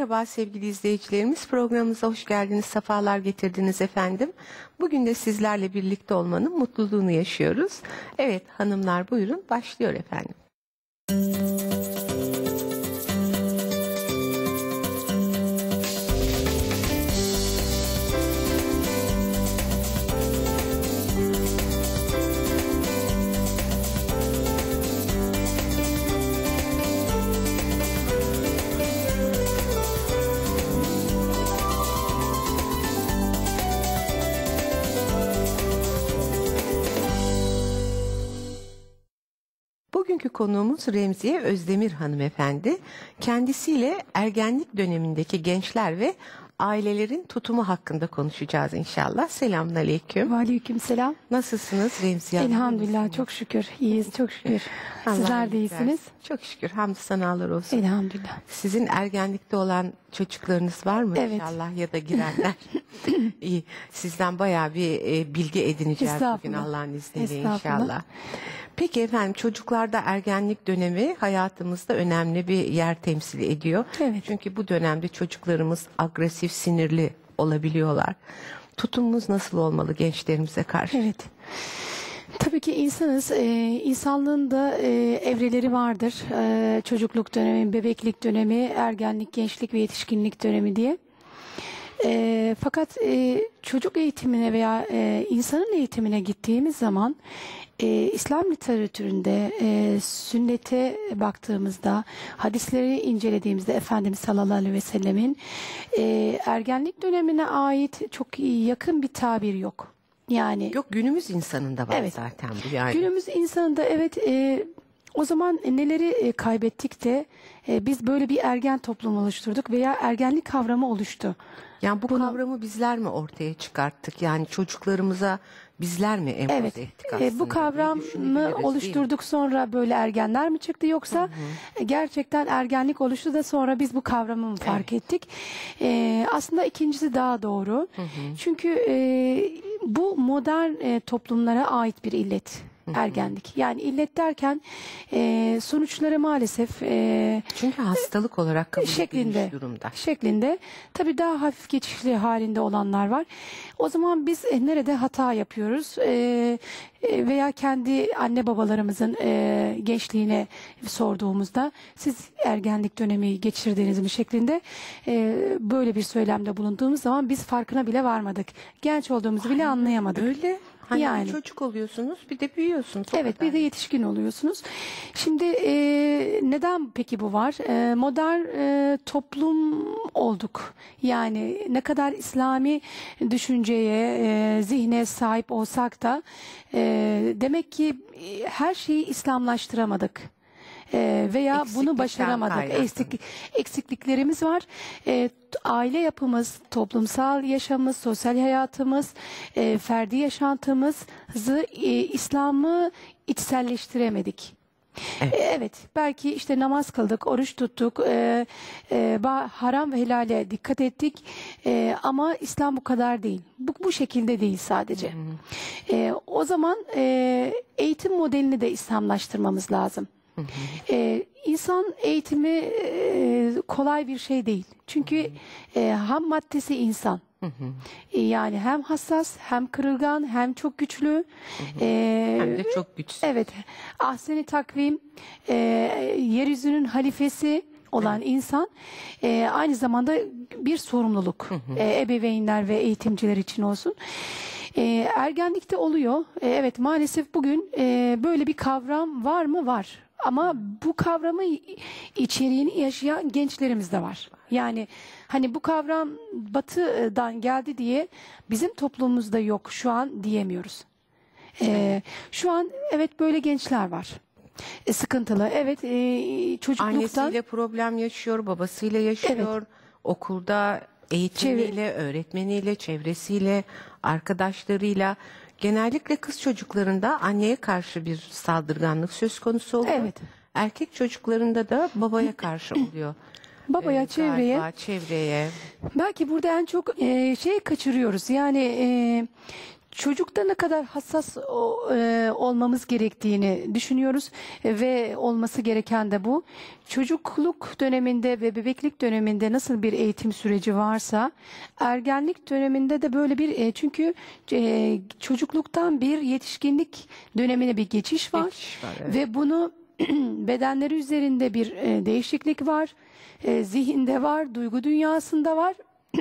Merhaba sevgili izleyicilerimiz, programımıza hoş geldiniz, sefalar getirdiniz efendim. Bugün de sizlerle birlikte olmanın mutluluğunu yaşıyoruz. Evet hanımlar, buyurun, başlıyor efendim. Bugünkü konuğumuz Remziye Özdemir hanımefendi. Kendisiyle ergenlik dönemindeki gençler ve ailelerin tutumu hakkında konuşacağız inşallah. Selamünaleyküm. Aleykümselam. Nasılsınız Remziye Hanım? Elhamdülillah, çok şükür. İyiyiz, çok şükür. Sizler de iyisiniz. Çok şükür. Hamdü senalar olsun. Elhamdülillah. Sizin ergenlikte olan çocuklarınız var mı Evet. inşallah, ya da girenler? İyi. Sizden bayağı bir bilgi edineceğiz bugün Allah'ın izniyle inşallah. Peki efendim, çocuklarda ergenlik dönemi hayatımızda önemli bir yer temsil ediyor. Evet. Çünkü bu dönemde çocuklarımız agresif, sinirli olabiliyorlar. Tutumumuz nasıl olmalı gençlerimize karşı? Evet. Tabii ki insanız. İnsanlığın da evreleri vardır. Çocukluk dönemi, bebeklik dönemi, ergenlik, gençlik ve yetişkinlik dönemi diye. Fakat çocuk eğitimine veya insanın eğitimine gittiğimiz zaman İslam literatüründe sünnete baktığımızda, hadisleri incelediğimizde Efendimiz sallallahu aleyhi ve sellemin ergenlik dönemine ait çok yakın bir tabir yok. Yani yok, günümüz insanında var evet, zaten bu yani. Günümüz insanında evet. O zaman neleri kaybettik de biz böyle bir ergen toplum oluşturduk veya ergenlik kavramı oluştu. Yani bu kavramı bizler mi ortaya çıkarttık? Yani çocuklarımıza bizler mi empoze ettik aslında? Bu kavramı oluşturduk, sonra böyle ergenler mi çıktı, yoksa gerçekten ergenlik oluştu da sonra biz bu kavramı mı fark ettik? Aslında ikincisi daha doğru. Çünkü bu modern toplumlara ait bir illet. Ergenlik. Yani illet derken sonuçları maalesef çünkü hastalık olarak kabul edilmiş durumda. Şeklinde. Tabii daha hafif geçişli halinde olanlar var. O zaman biz nerede hata yapıyoruz? Veya kendi anne babalarımızın gençliğine sorduğumuzda siz ergenlik dönemi geçirdiniz mi şeklinde böyle bir söylemde bulunduğumuz zaman biz farkına bile varmadık. Genç olduğumuzu bile anlayamadık. Öyle. Hani yani bir çocuk oluyorsunuz, bir de büyüyorsunuz. Evet, bir de yetişkin oluyorsunuz. Şimdi neden peki bu var? Modern toplum olduk. Yani ne kadar İslami düşünceye, zihne sahip olsak da demek ki her şeyi İslamlaştıramadık. Veya bunu başaramadık. Eksikliklerimiz var. Aile yapımız, toplumsal yaşamımız, sosyal hayatımız, ferdi yaşantımızı, İslam'ı içselleştiremedik. Evet, belki işte namaz kıldık, oruç tuttuk, haram ve helale dikkat ettik, ama İslam bu kadar değil. Bu şekilde değil sadece. O zaman eğitim modelini de İslamlaştırmamız lazım. İnsan eğitimi kolay bir şey değil. Çünkü ham maddesi insan. Yani hem hassas, hem kırılgan, hem çok güçlü. Hem de çok güçsüz. Evet. Ahsen-i takvim, yeryüzünün halifesi olan insan aynı zamanda bir sorumluluk. Ebeveynler ve eğitimciler için olsun. Ergenlikte oluyor. Evet, maalesef bugün böyle bir kavram var mı? Var. Ama bu kavramı içeriğini yaşayan gençlerimiz de var. Yani hani bu kavram Batı'dan geldi diye bizim toplumumuzda yok şu an diyemiyoruz. Şu an evet böyle gençler var. Sıkıntılı. Evet, çocukluktan. Annesiyle problem yaşıyor, babasıyla yaşıyor. Evet. Okulda eğitimiyle, öğretmeniyle, çevresiyle, arkadaşlarıyla. Genellikle kız çocuklarında anneye karşı bir saldırganlık söz konusu oluyor. Evet. Erkek çocuklarında da babaya karşı oluyor. Babaya, çevreye. Belki burada en çok kaçırıyoruz. Yani çocukta ne kadar hassas olmamız gerektiğini düşünüyoruz ve olması gereken de bu. Çocukluk döneminde ve bebeklik döneminde nasıl bir eğitim süreci varsa ergenlik döneminde de böyle bir çünkü çocukluktan bir yetişkinlik dönemine bir geçiş var, Evet. ve bunu bedenleri üzerinde bir değişiklik var, zihinde var, duygu dünyasında var.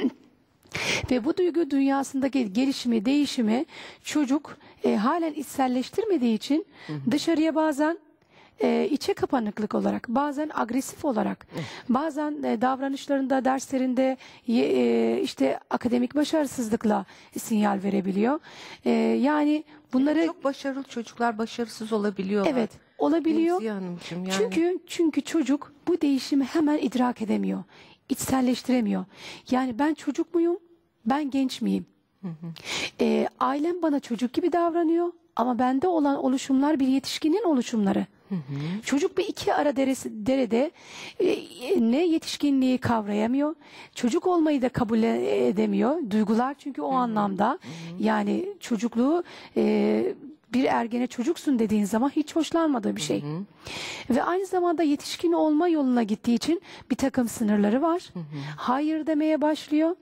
Ve bu duygu dünyasındaki gelişimi, değişimi çocuk halen içselleştirmediği için dışarıya bazen içe kapanıklık olarak, bazen agresif olarak, bazen davranışlarında, derslerinde işte akademik başarısızlıkla sinyal verebiliyor. Yani bunları Çok başarılı çocuklar başarısız olabiliyorlar. evet olabiliyor. Remziye Hanımcığım, yani. Çünkü çocuk bu değişimi hemen idrak edemiyor, içselleştiremiyor. Yani ben çocuk muyum? Ben genç miyim? Ailem bana çocuk gibi davranıyor ama bende olan oluşumlar bir yetişkinin oluşumları. Çocuk bir iki ara derede ne yetişkinliği kavrayamıyor, çocuk olmayı da kabul edemiyor. Duygular çünkü o anlamda, yani çocukluğu bir ergene çocuksun dediğin zaman hiç hoşlanmadığı bir şey. Ve aynı zamanda yetişkin olma yoluna gittiği için bir takım sınırları var. Hayır demeye başlıyor.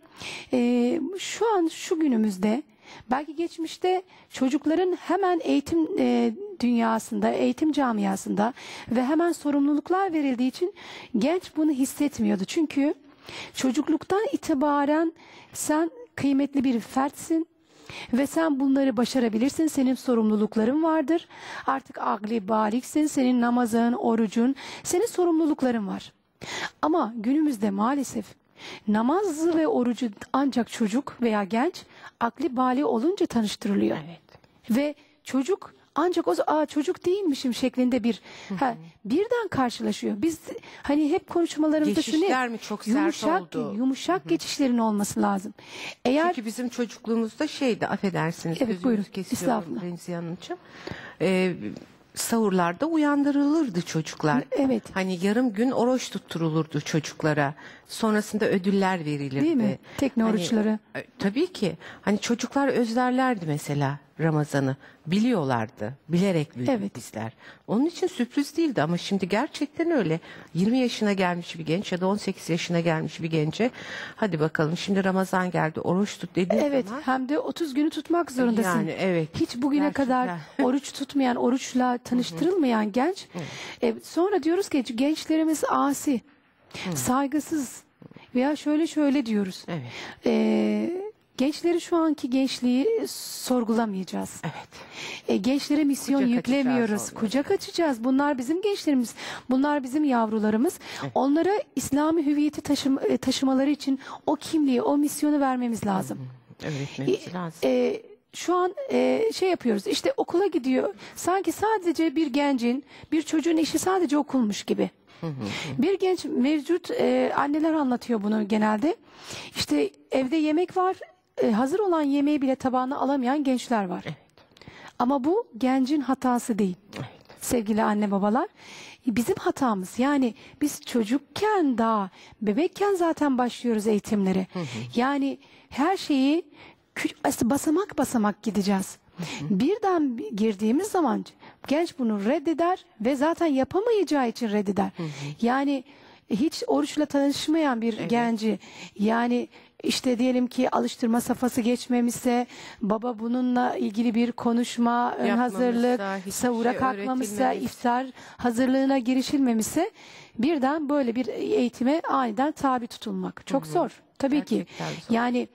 Şu an şu günümüzde, belki geçmişte çocukların hemen eğitim dünyasında, eğitim camiasında ve hemen sorumluluklar verildiği için genç bunu hissetmiyordu. Çünkü çocukluktan itibaren sen kıymetli bir fertsin ve sen bunları başarabilirsin. Senin sorumlulukların vardır. Artık akli baliksin. Senin namazın, orucun, senin sorumlulukların var. Ama günümüzde maalesef namazı ve orucu ancak çocuk veya genç akli bali olunca tanıştırılıyor. Evet. Ve çocuk ancak çocuk değilmişim şeklinde birden karşılaşıyor. Biz hani hep konuşmalarımızda Geçişler mi çok sert oldu? Yumuşak geçişlerin olması lazım. Eğer Çünkü bizim çocukluğumuzda şeydi, affedersiniz, Evet, gözünüzü buyurun. kesiyorum Estağfurullah. Remziye Hanımcığım. Sahurlarda uyandırılırdı çocuklar. Evet. Hani yarım gün oruç tutturulurdu çocuklara. Sonrasında ödüller verilirdi. Değil mi? Tekne Hani, oruçları. Tabii ki. Hani çocuklar özlerlerdi mesela Ramazan'ı. Biliyorlardı. Bilerek büyüdük Evet. bizler. Onun için sürpriz değildi ama şimdi gerçekten öyle. 20 yaşına gelmiş bir genç ya da 18 yaşına gelmiş bir gence, hadi bakalım şimdi Ramazan geldi, oruç tut dediğin Evet, zaman. hem de 30 günü tutmak zorundasın. Yani evet. Hiç bugüne Gerçekten. kadar oruç tutmayan, oruçla tanıştırılmayan genç. Sonra diyoruz ki gençlerimiz asi, saygısız veya şöyle diyoruz. Evet. Gençleri, şu anki gençliği sorgulamayacağız. Evet. Gençlere misyon Kucak yüklemiyoruz. açacağız onlara. Kucak açacağız. Bunlar bizim gençlerimiz. Bunlar bizim yavrularımız. Onlara İslami hüviyeti taşımaları için o kimliği, o misyonu vermemiz lazım. Öğretmemiz lazım. Şu an şey yapıyoruz. İşte okula gidiyor. Sanki sadece bir gencin, bir çocuğun işi sadece okulmuş gibi. Bir genç mevcut, anneler anlatıyor bunu genelde. İşte evde yemek var. Hazır olan yemeği bile tabağına alamayan gençler var. Evet. Ama bu gencin hatası değil. Evet. Sevgili anne babalar, bizim hatamız. Yani biz çocukken, daha bebekken zaten başlıyoruz eğitimlere. Yani her şeyi basamak basamak gideceğiz. Birden girdiğimiz zaman genç bunu reddeder ve zaten yapamayacağı için reddeder. Yani hiç oruçla tanışmayan bir genci, yani işte diyelim ki alıştırma safhası geçmemişse, baba bununla ilgili bir konuşma, ön hazırlık, hiçbir sahura şey kalkmamışsa, öğretilmemiş. iftar hazırlığına girişilmemişse birden böyle bir eğitime aniden tabi tutulmak çok zor. Tabii ki. Gerçekten zor. Yani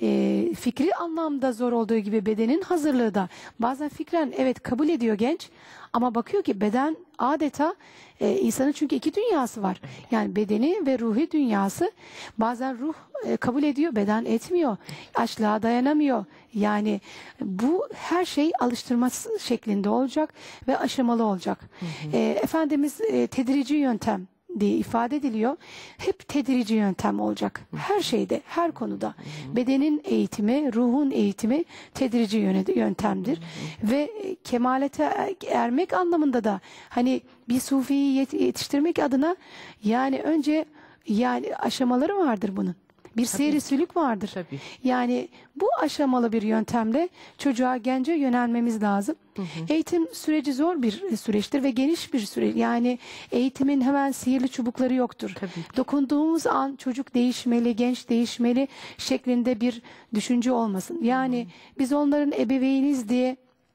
fikri anlamda zor olduğu gibi bedenin hazırlığı da bazen fikren evet kabul ediyor genç, ama bakıyor ki beden adeta insanın, çünkü iki dünyası var. Yani bedeni ve ruhi dünyası. Bazen ruh kabul ediyor, beden etmiyor. Açlığa dayanamıyor. Yani bu her şey alıştırma şeklinde olacak ve aşamalı olacak. Efendimiz tedrici yöntem diye ifade ediliyor. Hep tedrici yöntem olacak. Her şeyde, her konuda. Bedenin eğitimi, ruhun eğitimi tedrici yöntemdir. Ve kemalete ermek anlamında da hani bir sufiyi yetiştirmek adına, yani önce, yani aşamaları vardır bunun. Bir seyri sülük vardır. Tabii. Yani bu aşamalı bir yöntemle çocuğa, gence yönelmemiz lazım. Eğitim süreci zor bir süreçtir ve geniş bir süreç. Yani eğitimin hemen sihirli çubukları yoktur. Tabii ki. Dokunduğumuz an çocuk değişmeli, genç değişmeli şeklinde bir düşünce olmasın. Yani biz onların ebeveyniz diye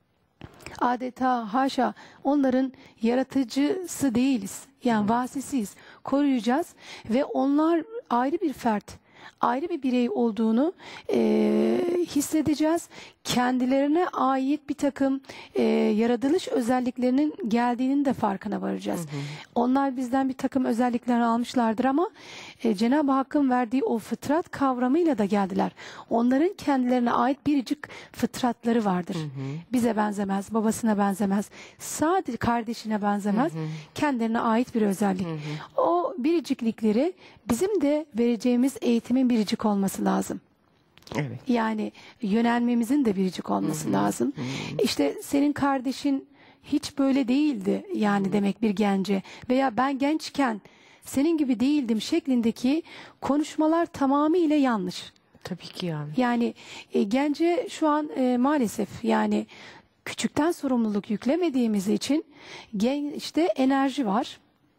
adeta haşa onların yaratıcısı değiliz. Yani vasisiyiz. Koruyacağız ve onlar ayrı bir fert, ayrı bir birey olduğunu hissedeceğiz. Kendilerine ait bir takım yaratılış özelliklerinin geldiğinin de farkına varacağız. Onlar bizden bir takım özellikler almışlardır ama Cenab-ı Hakk'ın verdiği o fıtrat kavramıyla da geldiler. Onların kendilerine ait biricik fıtratları vardır. Bize benzemez, babasına benzemez, sadece kardeşine benzemez. Kendilerine ait bir özellik. O biriciklikleri bizim de vereceğimiz eğitimin biricik olması lazım. Evet. Yani yönelmemizin de biricik olması lazım. İşte senin kardeşin hiç böyle değildi yani demek bir gence veya ben gençken senin gibi değildim şeklindeki konuşmalar tamamıyla yanlış. Tabii ki yani. Yani gence şu an maalesef yani küçükten sorumluluk yüklemediğimiz için işte enerji var.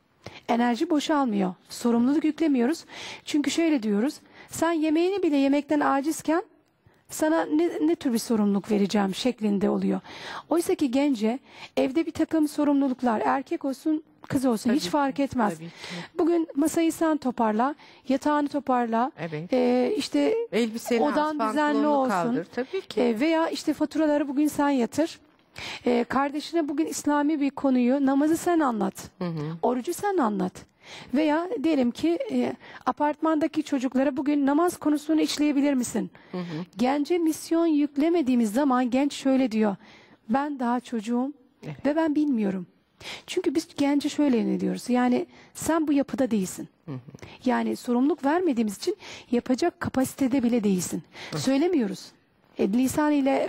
Enerji boşalmıyor. Sorumluluk yüklemiyoruz. Çünkü şöyle diyoruz. Sen yemeğini bile yemekten acizken sana ne tür bir sorumluluk vereceğim şeklinde oluyor. Oysa ki gence evde bir takım sorumluluklar, erkek olsun kız olsun hiç fark etmez. Tabii ki. Bugün masayı sen toparla, yatağını toparla, Evet. işte Elbiseni odan as, düzenli pantolonunu olsun. kaldır. Tabii ki. Veya işte faturaları bugün sen yatır. Kardeşine bugün İslami bir konuyu, namazı sen anlat. Orucu sen anlat. Veya diyelim ki apartmandaki çocuklara bugün namaz konusunu işleyebilir misin? Gence misyon yüklemediğimiz zaman genç şöyle diyor. Ben daha çocuğum ve ben bilmiyorum. Çünkü biz gence şöyle ne diyoruz? Yani sen bu yapıda değilsin. Yani sorumluluk vermediğimiz için yapacak kapasitede bile değilsin. Söylemiyoruz. Lisan ile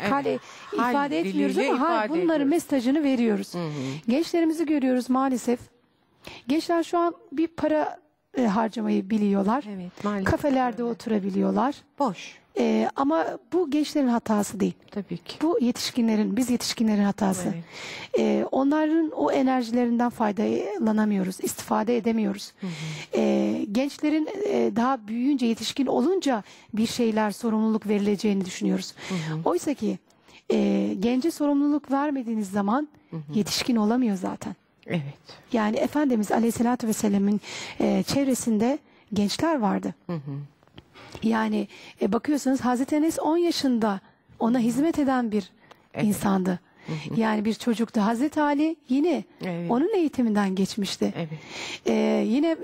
ifade etmiyoruz ama bunların mesajını veriyoruz. Gençlerimizi görüyoruz maalesef. Gençler şu an bir para harcamayı biliyorlar. Evet, maalesef Kafelerde oturabiliyorlar. Boş. Ama bu gençlerin hatası değil. Tabii ki. Bu yetişkinlerin, biz yetişkinlerin hatası. Onların o enerjilerinden faydalanamıyoruz, istifade edemiyoruz. Gençlerin daha büyüyünce, yetişkin olunca bir şeyler, sorumluluk verileceğini düşünüyoruz. Oysa ki gence sorumluluk vermediğiniz zaman yetişkin olamıyor zaten. Evet. Yani Efendimiz Aleyhisselatü Vesselam'ın çevresinde gençler vardı. Yani bakıyorsanız Hazreti Enes 10 yaşında ona hizmet eden bir insandı. Yani bir çocuktu. Hazreti Ali yine onun eğitiminden geçmişti. Yine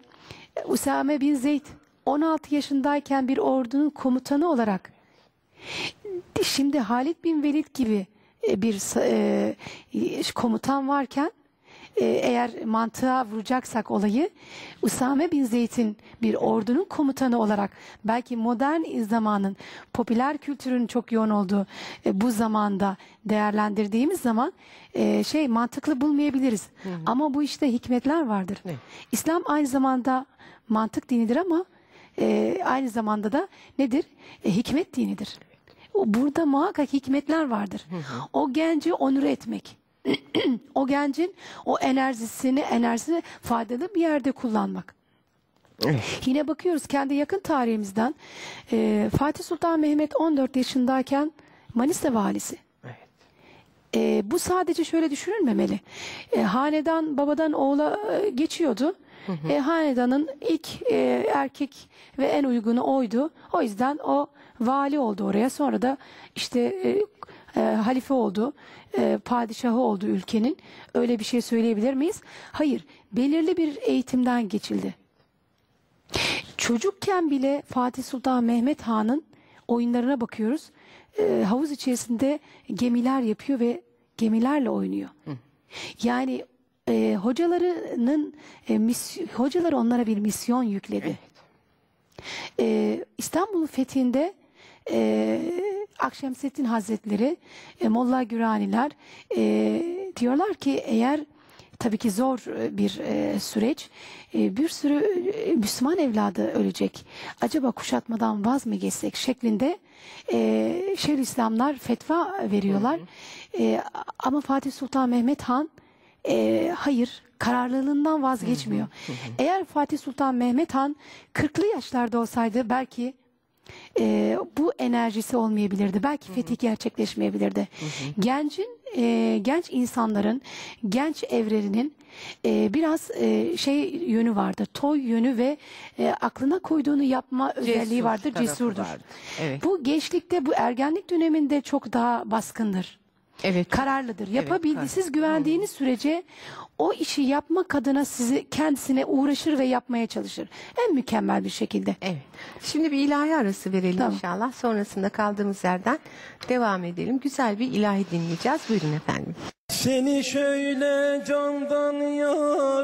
Usame bin Zeyd 16 yaşındayken bir ordunun komutanı olarak, şimdi Halid bin Velid gibi bir komutan varken, eğer mantığa vuracaksak olayı, Usame bin Zeyd'in bir ordunun komutanı olarak belki modern zamanın popüler kültürün çok yoğun olduğu bu zamanda değerlendirdiğimiz zaman mantıklı bulmayabiliriz. Ama bu işte hikmetler vardır. İslam aynı zamanda mantık dinidir ama aynı zamanda da nedir? Hikmet dinidir. Burada muhakkak hikmetler vardır. O genci onur etmek. O gencin o enerjisini faydalı bir yerde kullanmak. Yine bakıyoruz kendi yakın tarihimizden, Fatih Sultan Mehmet 14 yaşındayken Manisa valisi. Bu sadece şöyle düşünülmemeli. Hanedan babadan oğula geçiyordu. Hanedanın ilk erkek ve en uygunu oydu. O yüzden o vali oldu oraya. Sonra da işte halife oldu. Padişahı oldu ülkenin. Öyle bir şey söyleyebilir miyiz? Hayır. Belirli bir eğitimden geçildi. Çocukken bile Fatih Sultan Mehmet Han'ın oyunlarına bakıyoruz. Havuz içerisinde gemiler yapıyor ve gemilerle oynuyor. Yani hocaları onlara bir misyon yükledi. İstanbul'un fethinde Akşemseddin Hazretleri, Molla Güraniler diyorlar ki eğer tabii ki zor bir süreç. Bir sürü Müslüman evladı ölecek. Acaba kuşatmadan vaz mı geçsek şeklinde Şeyhülislamlar fetva veriyorlar. Ama Fatih Sultan Mehmet Han hayır, kararlılığından vazgeçmiyor. Eğer Fatih Sultan Mehmet Han 40'lı yaşlarda olsaydı belki bu enerjisi olmayabilirdi. Belki fetih gerçekleşmeyebilirdi. Genç insanların, genç evrenin biraz şey yönü vardır. Toy yönü ve aklına koyduğunu yapma özelliği vardır. Cesurdur. Evet. Bu gençlikte, bu ergenlik döneminde çok daha baskındır. Evet. Kararlıdır. Yapabildiği, Evet, siz güvendiğiniz sürece o işi yapmak adına sizi kendisine uğraşır ve yapmaya çalışır. En mükemmel bir şekilde. Evet. Şimdi bir ilahi arası verelim Tamam. inşallah. Sonrasında kaldığımız yerden devam edelim. Güzel bir ilahi dinleyeceğiz. Buyurun efendim. Seni şöyle candan yar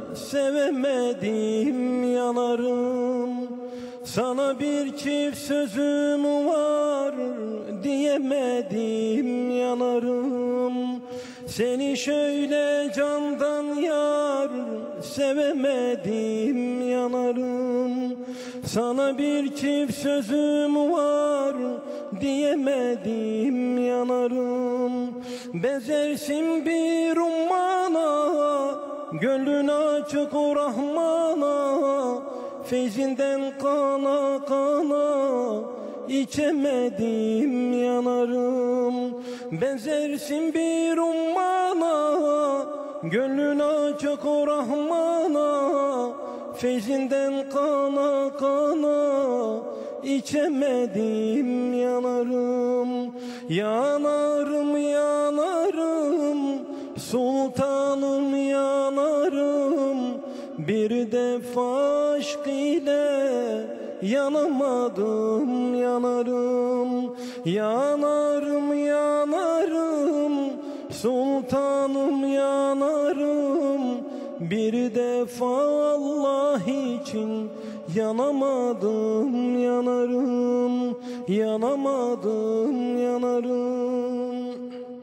sevemedim yanarım. Sana bir çift sözüm var diyemedim yanarım. Seni şöyle candan yar sevemedim yanarım. Sana bir çift sözüm var diyemedim yanarım. Benzersin bir ummana, gönlün açık o Rahmana. Feyzinden kana kana içemedim yanarım. Benzersin bir ummana, gönlün açık o Rahmana. Feyzinden kana kana içemedim yanarım. Yanarım yanarım, sultanım yanarım. Bir defa aşk ile yanamadım yanarım. Yanarım yanarım, sultanım yanarım. Bir defa Allah için yanamadım yanarım. Yanamadım yanarım.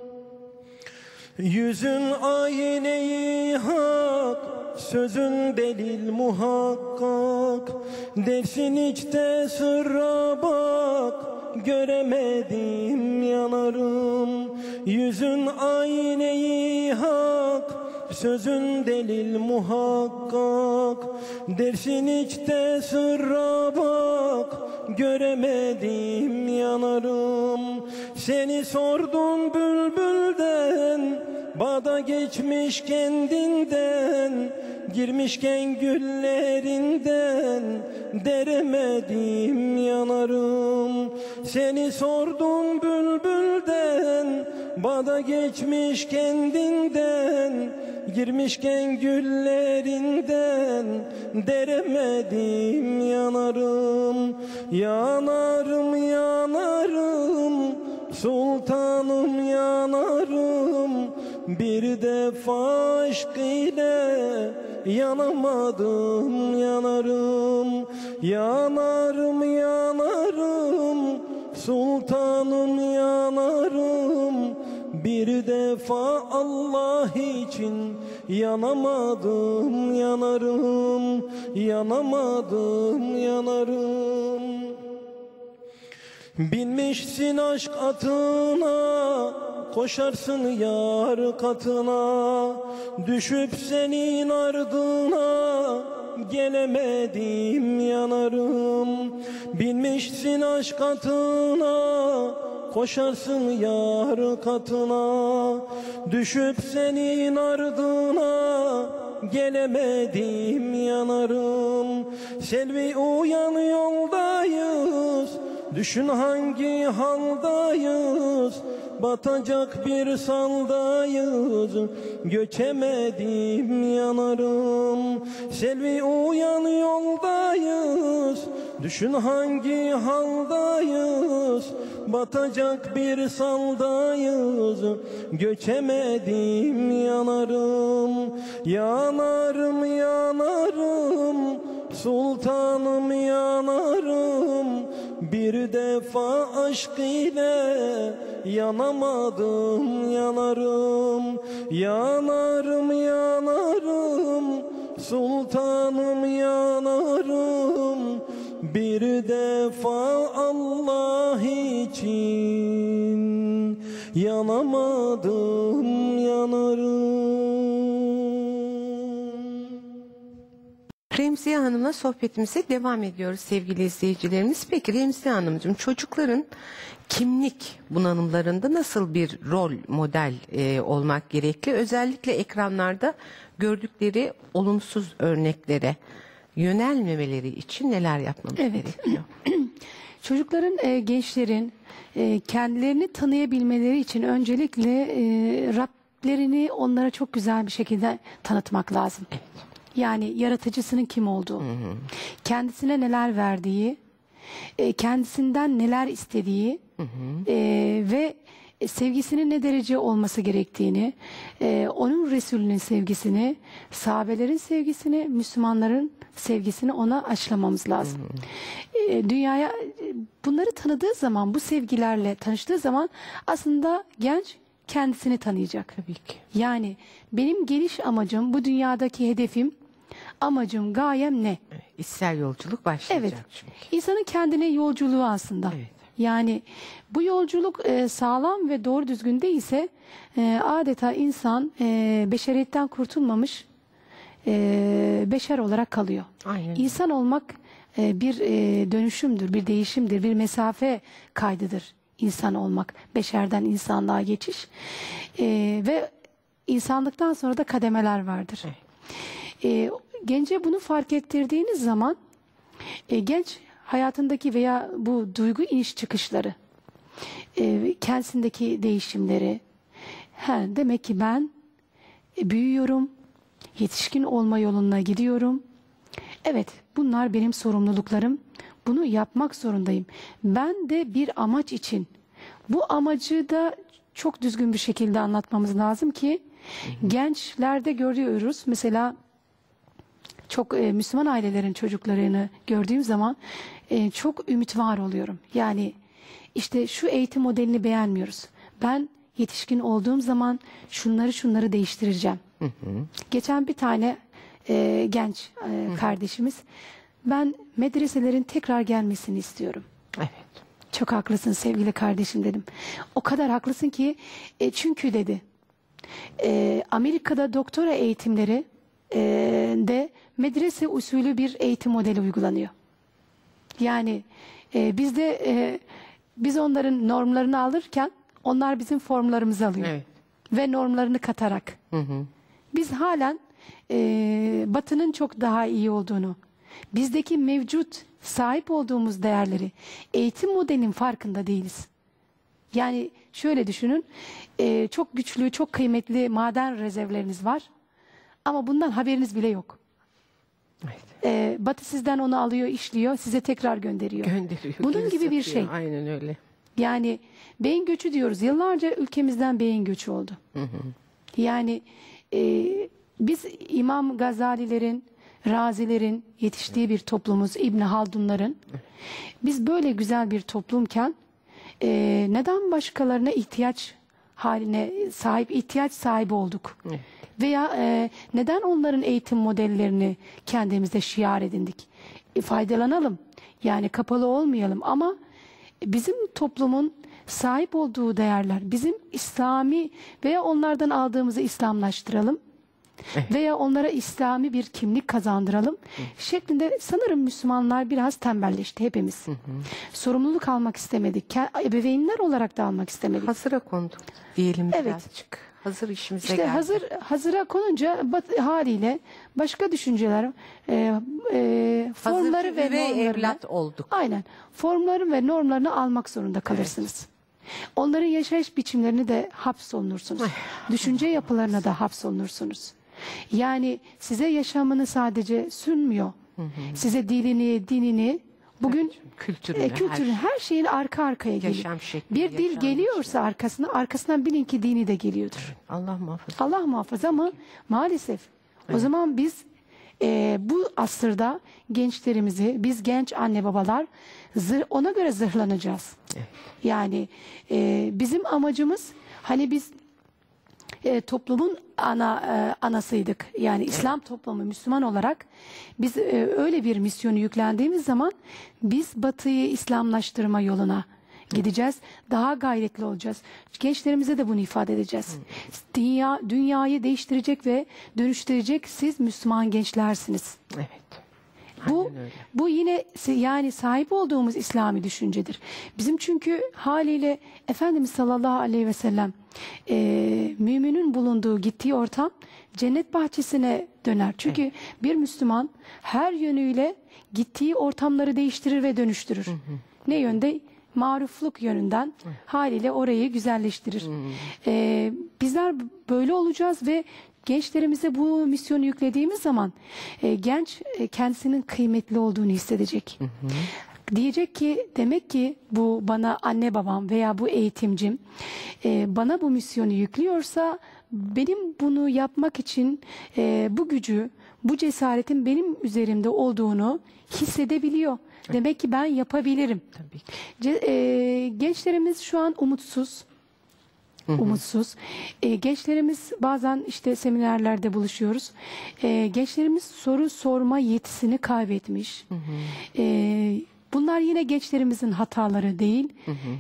Yüzün ayneyi hak, sözün delil muhakkak. Dersin içte sırra bak, göremedim yanarım. Yüzün ayneyi hak, sözün delil muhakkak. Dersin içte sırra bak, göremedim yanarım. Seni sordum bülbülden, bağda geçmiş kendinden. Girmişken güllerinden, deremedim yanarım. Seni sordum bülbülden, bağda geçmiş kendinden. Girmişken güllerinden, deremedim yanarım. Yanarım yanarım, sultanım yanarım. Bir defa aşk ile yanamadım yanarım. Yanarım yanarım, sultanım yanarım. Bir defa Allah için yanamadım yanarım. Yanamadım yanarım. Binmişsin aşk atına, koşarsın yar katına. Düşüp senin ardına, gelemedim yanarım. Binmişsin aşk atına, koşarsın yar katına. Düşüp senin ardına, gelemedim yanarım. Selvi uyan yoldayız, düşün hangi haldayız. Batacak bir saldayız, göçemedim yanarım. Selvi uyan yoldayız, düşün hangi haldayız. Batacak bir saldayız, göçemedim yanarım. Yanarım yanarım, sultanım yanarım. bir defa aşk ile yanamadım, yanarım, yanarım, yanarım, sultanım yanarım, bir defa Allah için yanamadım, yanarım. Remziye Hanım'la sohbetimize devam ediyoruz sevgili izleyicilerimiz. Peki Remziye Hanımcığım, çocukların kimlik bunalımlarında nasıl bir rol model olmak gerekli? Özellikle ekranlarda gördükleri olumsuz örneklere yönelmemeleri için neler yapmamız gerekiyor? Çocukların, gençlerin kendilerini tanıyabilmeleri için öncelikle Rablerini onlara çok güzel bir şekilde tanıtmak lazım. Evet. Yani yaratıcısının kim olduğu, kendisine neler verdiği, kendisinden neler istediği ve sevgisinin ne derece olması gerektiğini, onun Resulünün sevgisini, sahabelerin sevgisini, Müslümanların sevgisini ona aşılamamız lazım. Dünyaya bunları tanıdığı zaman, bu sevgilerle tanıştığı zaman aslında genç kendisini tanıyacak. Tabii ki. Yani benim geliş amacım, bu dünyadaki hedefim, amacım, gayem ne? İçsel yolculuk başlayacak Evet. çünkü. İnsanın kendine yolculuğu aslında. Evet. Yani bu yolculuk sağlam ve doğru düzgün değilse adeta insan beşeriyetten kurtulmamış beşer olarak kalıyor. Aynen. İnsan olmak bir dönüşümdür, bir değişimdir, bir mesafe kaydıdır. İnsan olmak, beşerden insanlığa geçiş ve insanlıktan sonra da kademeler vardır. Gence bunu fark ettirdiğiniz zaman genç hayatındaki veya bu duygu iniş çıkışları, kendisindeki değişimleri, demek ki ben büyüyorum, yetişkin olma yoluna gidiyorum. Evet, bunlar benim sorumluluklarım. Bunu yapmak zorundayım. Ben de bir amaç için. Bu amacı da çok düzgün bir şekilde anlatmamız lazım ki gençlerde görüyoruz. Mesela çok Müslüman ailelerin çocuklarını gördüğüm zaman çok ümit var oluyorum. Yani işte şu eğitim modelini beğenmiyoruz. Ben yetişkin olduğum zaman şunları değiştireceğim. Geçen bir tane genç kardeşimiz, ben medreselerin tekrar gelmesini istiyorum. Evet. Çok haklısın sevgili kardeşim dedim. O kadar haklısın ki çünkü dedi Amerika'da doktora eğitimleri de medrese usulü bir eğitim modeli uygulanıyor. Yani biz onların normlarını alırken onlar bizim formlarımızı alıyor. Evet. Ve normlarını katarak. Biz halen Batı'nın çok daha iyi olduğunu, bizdeki mevcut sahip olduğumuz değerleri, eğitim modelinin farkında değiliz. Yani şöyle düşünün, çok güçlü, çok kıymetli maden rezervleriniz var ama bundan haberiniz bile yok. Evet. Batı sizden onu alıyor, işliyor, size tekrar gönderiyor. Bunun geri gibi bir satıyor. şey. Aynen öyle. Yani beyin göçü diyoruz. Yıllarca ülkemizden beyin göçü oldu. Yani biz İmam Gazalilerin, Razilerin yetiştiği bir toplumuz, İbn Haldunların. Biz böyle güzel bir toplumken neden başkalarına ihtiyaç sahibi olduk? Evet. Veya neden onların eğitim modellerini kendimizde şiar edindik? Faydalanalım. Yani kapalı olmayalım ama bizim toplumun sahip olduğu değerler, bizim İslami veya onlardan aldığımızı İslamlaştıralım. Veya onlara İslami bir kimlik kazandıralım şeklinde sanırım Müslümanlar biraz tembelleşti hepimiz. Sorumluluk almak istemedik. Ebeveynler olarak da almak istemedik. Hazıra konduk diyelim Evet. birazcık. Hazır işimize İşte geldi. hazıra konunca haliyle başka düşünceler, formları ve normlarını, evlat olduk. aynen, formları ve normlarını almak zorunda kalırsınız. Onların yaşayış biçimlerini de hapsolunursunuz. Düşünce yapılarına da hapsolunursunuz. Yani size yaşamını sadece sunmuyor. Size dilini, dinini, bugün kültürün, her şeyin arka arkaya geliyor. Yaşam şekli, Bir dil yaşam geliyorsa arkasından bilin ki dini de geliyordur. Allah muhafaza. Allah muhafaza ama maalesef o zaman biz Bu asırda gençlerimizi, biz genç anne babalar ona göre zırhlanacağız. Yani bizim amacımız, hani biz toplumun anasıydık. Yani İslam toplumu, Müslüman olarak biz öyle bir misyonu yüklendiğimiz zaman biz Batı'yı İslamlaştırma yoluna gideceğiz. Daha gayretli olacağız. Gençlerimize de bunu ifade edeceğiz. Dünyayı değiştirecek ve dönüştürecek siz Müslüman gençlersiniz. Evet. Bu yine yani sahip olduğumuz İslami düşüncedir. Bizim çünkü haliyle Efendimiz sallallahu aleyhi ve sellem müminin bulunduğu, gittiği ortam cennet bahçesine döner. Çünkü bir Müslüman her yönüyle gittiği ortamları değiştirir ve dönüştürür. Ne yönde? Marufluk yönünden haliyle orayı güzelleştirir. Bizler böyle olacağız ve gençlerimize bu misyonu yüklediğimiz zaman genç kendisinin kıymetli olduğunu hissedecek. Diyecek ki demek ki bu bana anne babam veya bu eğitimcim bana bu misyonu yüklüyorsa benim bunu yapmak için bu gücü, bu cesaretin benim üzerimde olduğunu hissedebiliyor. Demek ki ben yapabilirim. Tabii ki. Gençlerimiz şu an umutsuz. Umutsuz. Gençlerimiz bazen işte seminerlerde buluşuyoruz. Gençlerimiz soru sorma yetisini kaybetmiş. Bunlar yine gençlerimizin hataları değil.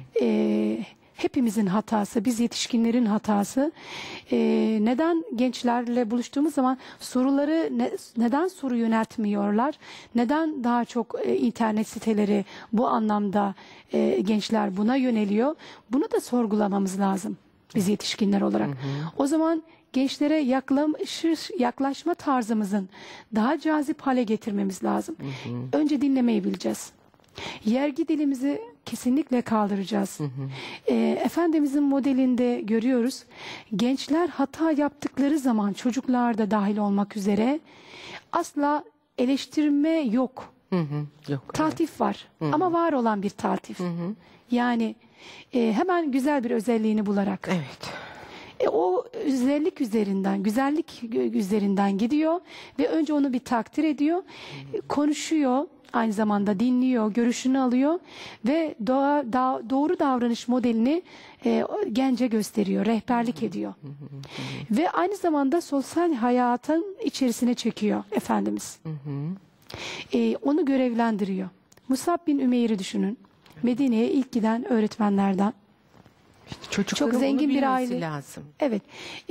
Hepimizin hatası, biz yetişkinlerin hatası. Neden gençlerle buluştuğumuz zaman soruları neden soru yöneltmiyorlar? Neden daha çok internet siteleri bu anlamda gençler buna yöneliyor? Bunu da sorgulamamız lazım biz yetişkinler olarak. O zaman gençlere yaklaşma tarzımızın daha cazip hale getirmemiz lazım. Önce dinlemeyi bileceğiz. Yergi dilimizi kesinlikle kaldıracağız. Efendimizin modelinde görüyoruz. Gençler hata yaptıkları zaman, çocuklar da dahil olmak üzere, asla eleştirme yok. Yok. Taltif var. Ama var olan bir taltif. Yani hemen güzel bir özelliğini bularak. Evet. O özellik üzerinden, güzellik üzerinden gidiyor ve önce onu bir takdir ediyor, konuşuyor, aynı zamanda dinliyor, görüşünü alıyor ve doğru davranış modelini gence gösteriyor, rehberlik ediyor. Ve aynı zamanda sosyal hayatın içerisine çekiyor Efendimiz. Onu görevlendiriyor. Musab bin Ümeyr'i düşünün. Medine'ye ilk giden öğretmenlerden. Çocukların Çok zengin bir aile. Lazım. Evet.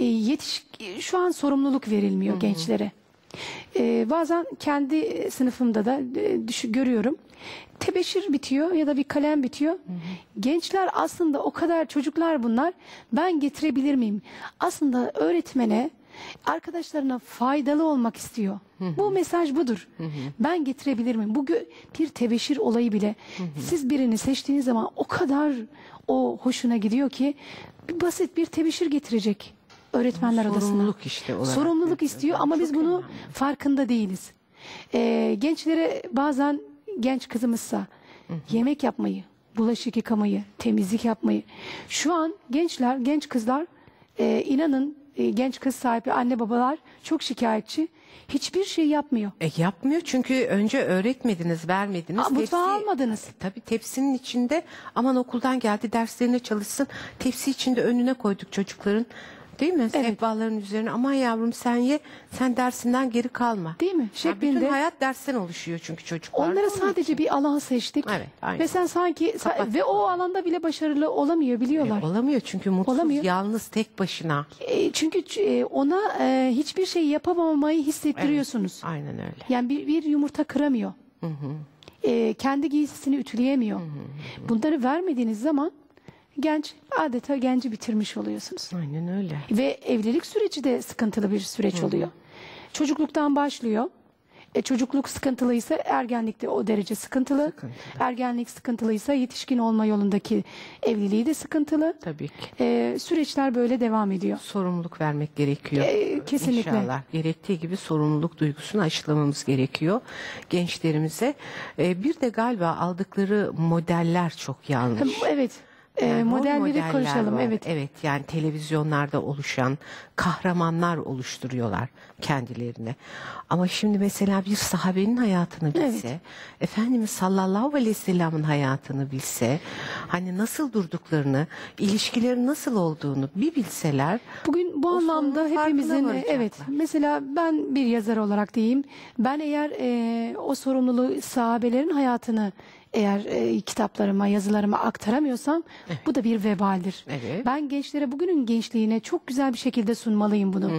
Şu an sorumluluk verilmiyor gençlere. Bazen kendi sınıfımda da görüyorum. Tebeşir bitiyor ya da bir kalem bitiyor. Gençler aslında o kadar, çocuklar bunlar. Ben getirebilir miyim? Aslında öğretmene, arkadaşlarına faydalı olmak istiyor. Bu mesaj budur. Ben getirebilir miyim? Bu bir tebeşir olayı bile. Siz birini seçtiğiniz zaman o kadar o hoşuna gidiyor ki basit bir tebeşir getirecek öğretmenler odasına. Sorumluluk işte olarak. Sorumluluk istiyor ama biz bunu farkında değiliz. Gençlere bazen, genç kızımızsa yemek yapmayı, bulaşık yıkamayı, temizlik yapmayı. Şu an gençler, genç kızlar inanın genç kız sahibi anne babalar çok şikayetçi. Hiçbir şey yapmıyor. Yapmıyor çünkü önce öğretmediniz, vermediniz. Mutfağa almadınız. Tabii tepsinin içinde, aman okuldan geldi derslerine çalışsın. Tepsi içinde önüne koyduk çocukların. Değil mi? Evet. Sehpaların üzerine. Aman yavrum sen ye, sen dersinden geri kalma. Değil mi? Bütün hayat dersten oluşuyor çünkü çocuklar. Onlara sadece bir alan seçtik. Evet, aynen. Ve sen sanki ve o alanda bile başarılı olamıyor, biliyorlar. Olamıyor çünkü mutsuz, Olamıyor. yalnız, tek başına. Çünkü ona hiçbir şey yapamamayı hissettiriyorsunuz. Evet, aynen öyle. Yani bir yumurta kıramıyor. Kendi giysisini ütüleyemiyor. Bunları vermediğiniz zaman genç, adeta genci bitirmiş oluyorsunuz. Aynen öyle. Ve evlilik süreci de sıkıntılı bir süreç oluyor. Çocukluktan başlıyor. Çocukluk sıkıntılıysa ergenlik de o derece sıkıntılı. Ergenlik sıkıntılıysa yetişkin olma yolundaki evliliği de sıkıntılı. Tabii ki. Süreçler böyle devam ediyor. Sorumluluk vermek gerekiyor. Kesinlikle. İnşallah. Gerektiği gibi sorumluluk duygusunu aşılamamız gerekiyor gençlerimize. Bir de galiba aldıkları modeller çok yanlış. Evet. Yani rol modelleri modeller konuşalım. var. Evet. Evet, yani televizyonlarda oluşan kahramanlar oluşturuyorlar kendilerine. Ama şimdi mesela bir sahabenin hayatını bilse, Efendimiz sallallahu aleyhi ve sellem'in hayatını bilse, hani nasıl durduklarını, ilişkilerin nasıl olduğunu bir bilseler, Bugün bu o anlamda sorunun farkına hepimizin varacaklar. evet, mesela ben bir yazar olarak diyeyim, ben eğer o sorumluluğu sahabelerin hayatını eğer kitaplarıma, yazılarıma aktaramıyorsam bu da bir vebaldir. Evet. Ben gençlere, bugünün gençliğine çok güzel bir şekilde sunmalıyım bunu.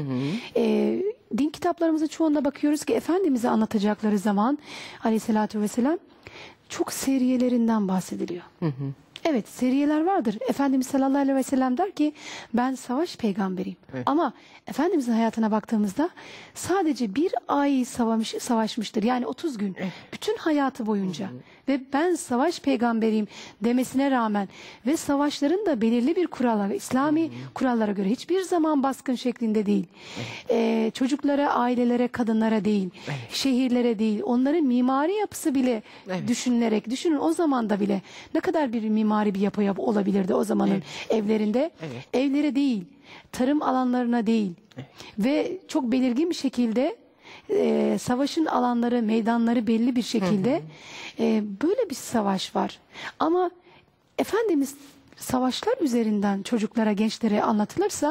Din kitaplarımızın çoğunda bakıyoruz ki Efendimiz'i anlatacakları zaman aleyhissalatü vesselam çok seriyelerinden bahsediliyor. Evet, seriyeler vardır. Efendimiz sallallahu aleyhi ve sellem der ki ben savaş peygamberiyim. Ama Efendimizin hayatına baktığımızda sadece bir ay savaşmıştır. Yani 30 gün. Bütün hayatı boyunca. Ve ben savaş peygamberiyim demesine rağmen ve savaşların da belirli bir kurala, İslami kurallara göre hiçbir zaman baskın şeklinde değil. Çocuklara, ailelere, kadınlara değil. Şehirlere değil. Onların mimari yapısı bile düşünülerek, düşünün o zaman da bile ne kadar bir mimari bir yapı olabilirdi o zamanın evlerinde. Evlere değil, tarım alanlarına değil. Ve çok belirgin bir şekilde savaşın alanları, meydanları belli bir şekilde böyle bir savaş var. Ama Efendimiz savaşlar üzerinden çocuklara, gençlere anlatılırsa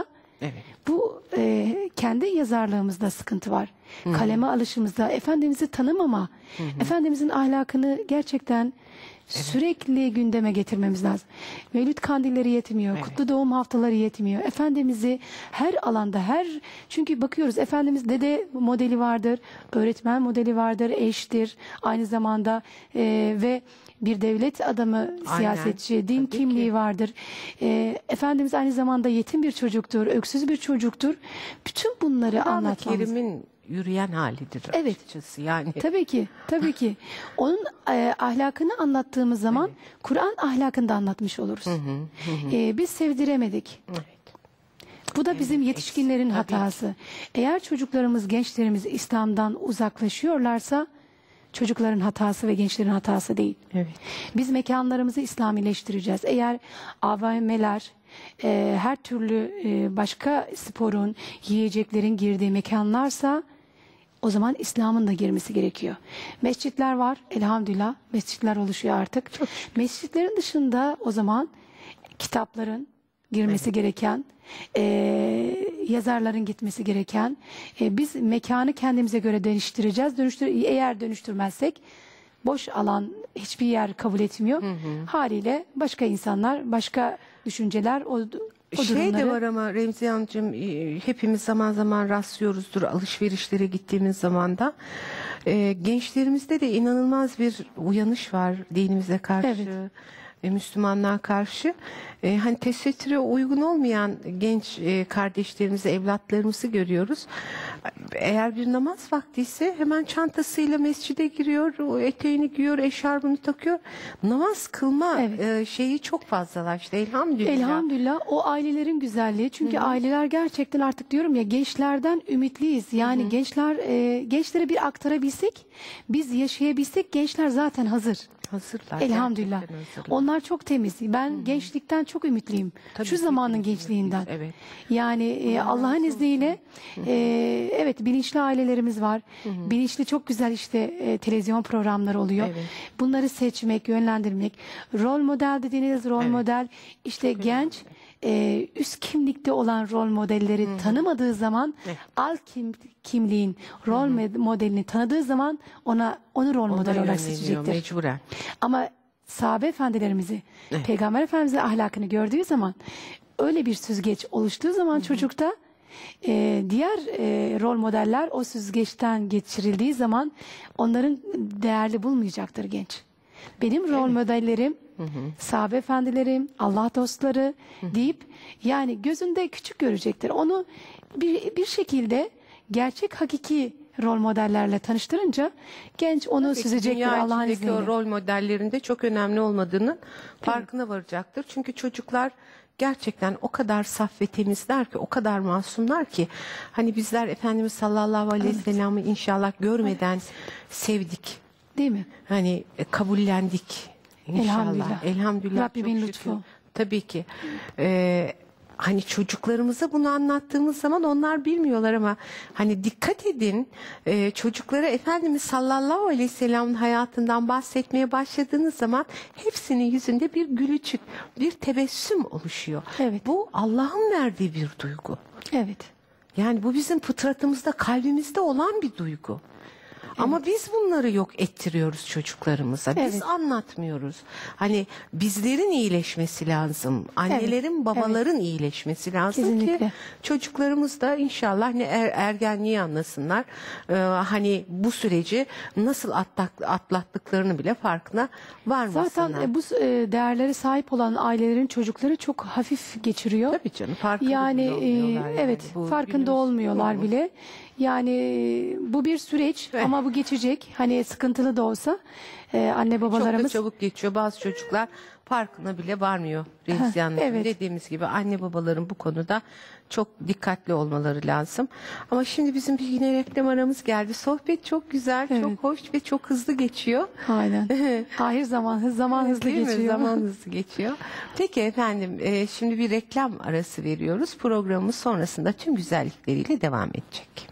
bu kendi yazarlığımızda sıkıntı var. Kaleme alışımızda, Efendimiz'i tanımama, Efendimiz'in ahlakını gerçekten sürekli gündeme getirmemiz lazım. Mevlüt kandilleri yetmiyor, kutlu doğum haftaları yetmiyor. Efendimiz'i her alanda, çünkü bakıyoruz Efendimiz dede modeli vardır, öğretmen modeli vardır, eştir, aynı zamanda ve bir devlet adamı, siyasetçi, din kimliği vardır. Efendimiz aynı zamanda yetim bir çocuktur, öksüz bir çocuktur. Bütün bunları anlatmamız. Kerim'in yürüyen halidir açıkçası yani. Tabii ki, tabii ki. Onun ahlakını anlattığımız zaman Kur'an ahlakını da anlatmış oluruz. Biz sevdiremedik. Bu da bizim yetişkinlerin hatası. Eğer çocuklarımız, gençlerimiz İslam'dan uzaklaşıyorlarsa çocukların hatası ve gençlerin hatası değil. Biz mekanlarımızı İslamileştireceğiz. Eğer AVM'ler, her türlü başka sporun, yiyeceklerin girdiği mekanlarsa o zaman İslam'ın da girmesi gerekiyor. Mescitler var. Elhamdülillah mescitler oluşuyor artık. Mescitlerin dışında o zaman kitapların girmesi gereken, yazarların gitmesi gereken, biz mekanı kendimize göre değiştireceğiz. Eğer dönüştürmezsek boş alan hiçbir yer kabul etmiyor. Haliyle başka insanlar, başka düşünceler o Şey durumları... de var ama Remziye Hanımcığım, hepimiz zaman zaman rastlıyoruzdur alışverişlere gittiğimiz zaman da. Gençlerimizde de inanılmaz bir uyanış var dinimize karşı. Müslümanlığa karşı hani tesettüre uygun olmayan genç kardeşlerimizi, evlatlarımızı görüyoruz. Eğer bir namaz vakti ise hemen çantasıyla mescide giriyor, o eteğini giyiyor, eşarbını takıyor. Namaz kılma şeyi çok fazlalaştı elhamdülillah. Elhamdülillah, o ailelerin güzelliği. Çünkü aileler gerçekten artık diyorum ya, gençlerden ümitliyiz. Yani gençlere bir aktarabilsek, biz yaşayabilsek, gençler zaten hazır. Hazırlar. Elhamdülillah. Onlar çok temiz. Ben gençlikten çok ümitliyim. Şu zamanın gençliğinden. Yani Allah'ın izniyle evet, bilinçli ailelerimiz var. Bilinçli çok güzel işte televizyon programları oluyor. Bunları seçmek, yönlendirmek. Rol model dediğiniz rol model işte çok genç üst kimlikte olan rol modelleri tanımadığı zaman alt kimliğin rol modelini tanıdığı zaman onu rol model olarak seçecektir. Mecburen. Ama sahabe efendilerimizi, Peygamber Efendimiz'in ahlakını gördüğü zaman, öyle bir süzgeç oluştuğu zaman çocukta diğer rol modeller o süzgeçten geçirildiği zaman onların değerli bulmayacaktır genç. Benim rol modellerim, sahabe efendilerim, Allah dostları deyip yani gözünde küçük görecektir. Onu bir şekilde gerçek, hakiki rol modellerle tanıştırınca genç onu süzecektir Allah'ın izniyle. O rol modellerinde çok önemli olmadığının farkına varacaktır. Çünkü çocuklar gerçekten o kadar saf ve temizler ki, o kadar masumlar ki, hani bizler Efendimiz sallallahu aleyhi ve sellem'i inşallah görmeden sevdik. Değil mi? Hani kabullendik inşallah. Elhamdülillah. Elhamdülillah. Rabbimin çok lütfu. şükür. Tabii ki. Hani çocuklarımıza bunu anlattığımız zaman onlar bilmiyorlar ama hani dikkat edin, çocuklara Efendimiz sallallahu aleyhi ve sellem'in hayatından bahsetmeye başladığınız zaman hepsinin yüzünde bir gülücük, bir tebessüm oluşuyor. Evet. Bu Allah'ın verdiği bir duygu. Evet. Yani bu bizim fıtratımızda, kalbimizde olan bir duygu. Ama biz bunları yok ettiriyoruz çocuklarımıza. Biz Evet. anlatmıyoruz. Hani bizlerin iyileşmesi lazım. Annelerin, babaların iyileşmesi lazım Kesinlikle. ki çocuklarımız da inşallah ne ergenliği anlasınlar. Hani bu süreci nasıl atlattıklarını bile farkına varmasınlar. Zaten bu değerlere sahip olan ailelerin çocukları çok hafif geçiriyor. Tabii canım, farkında Yani bile olmuyorlar yani. evet, Bu farkında günümüz olmuyorlar durumu. bile. Yani bu bir süreç Evet. ama bu geçecek. Hani sıkıntılı da olsa anne Çok da babalarımız çabuk geçiyor. Bazı çocuklar farkına bile varmıyor. Remziye Hanımcığım. evet. Dediğimiz gibi anne babaların bu konuda çok dikkatli olmaları lazım. Ama şimdi bizim bir yine reklam aramız geldi. Sohbet çok güzel, çok Evet. hoş ve çok hızlı geçiyor. aynen. Hayır zaman hızlı Değil mi? geçiyor. Zaman hızlı geçiyor. Peki efendim, şimdi bir reklam arası veriyoruz. Programımız sonrasında tüm güzellikleriyle devam edecek.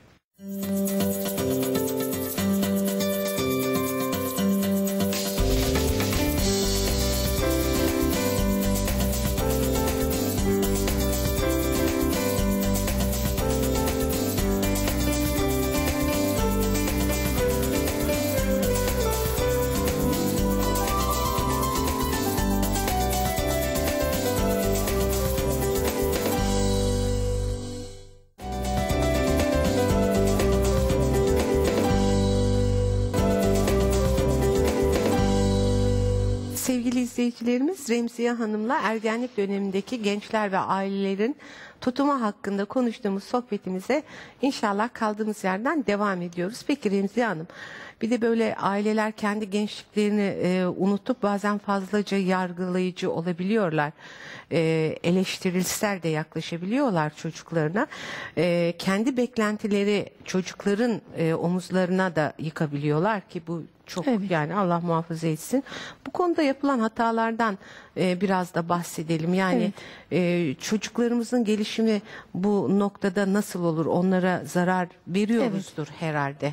Sevgili izleyicilerimiz, Remziye Hanım'la ergenlik dönemindeki gençler ve ailelerin tutumu hakkında konuştuğumuz sohbetimize inşallah kaldığımız yerden devam ediyoruz. Peki Remziye Hanım, bir de böyle aileler kendi gençliklerini unutup bazen fazlaca yargılayıcı olabiliyorlar. Eleştirisel de yaklaşabiliyorlar çocuklarına. Kendi beklentileri çocukların omuzlarına da yıkabiliyorlar ki bu çok, Evet. yani Allah muhafaza etsin. Bu konuda yapılan hatalardan biraz da bahsedelim. Yani çocuklarımızın gelişimi bu noktada nasıl olur? Onlara zarar veriyoruzdur herhalde.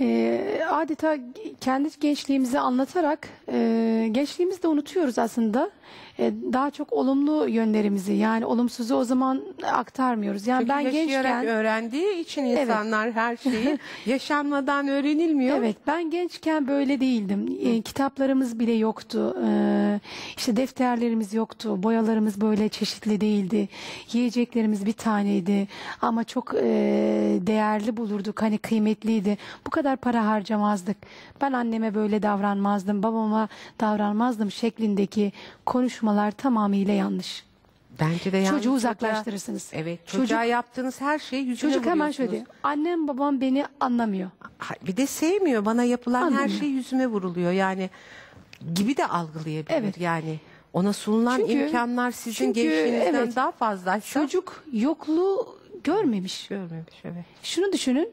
Adeta kendi gençliğimizi anlatarak gençliğimizi de unutuyoruz aslında. Daha çok olumlu yönlerimizi, yani olumsuzu o zaman aktarmıyoruz. Yani Çünkü ben yaşayarak gençken öğrendiği için insanlar her şeyi yaşanmadan öğrenilmiyor. evet, ben gençken böyle değildim. Kitaplarımız bile yoktu. İşte defterlerimiz yoktu. Boyalarımız böyle çeşitli değildi. Yiyeceklerimiz bir taneydi. Ama çok değerli bulurduk. Hani kıymetliydi. Bu kadar para harcamazdık. Ben anneme böyle davranmazdım. Babama davranmazdım şeklindeki konuşmalar tamamıyla yanlış. Bence de yani Çocuğu uzaklaştırırsınız. Evet, çocuğa yaptığınız her şeyi yüzüne Çocuk hemen vuruyorsunuz. şöyle diyor. Annem babam beni anlamıyor. Bir de sevmiyor. Bana yapılan her Anlamıyor. şey yüzüme vuruluyor. Yani gibi de algılayabilir. Evet. Yani ona sunulan Çünkü- imkanlar sizin çünkü, gençliğinizden evet, daha fazla. Çocuk yokluğu görmemiş. Görmemiş, evet. Şunu düşünün.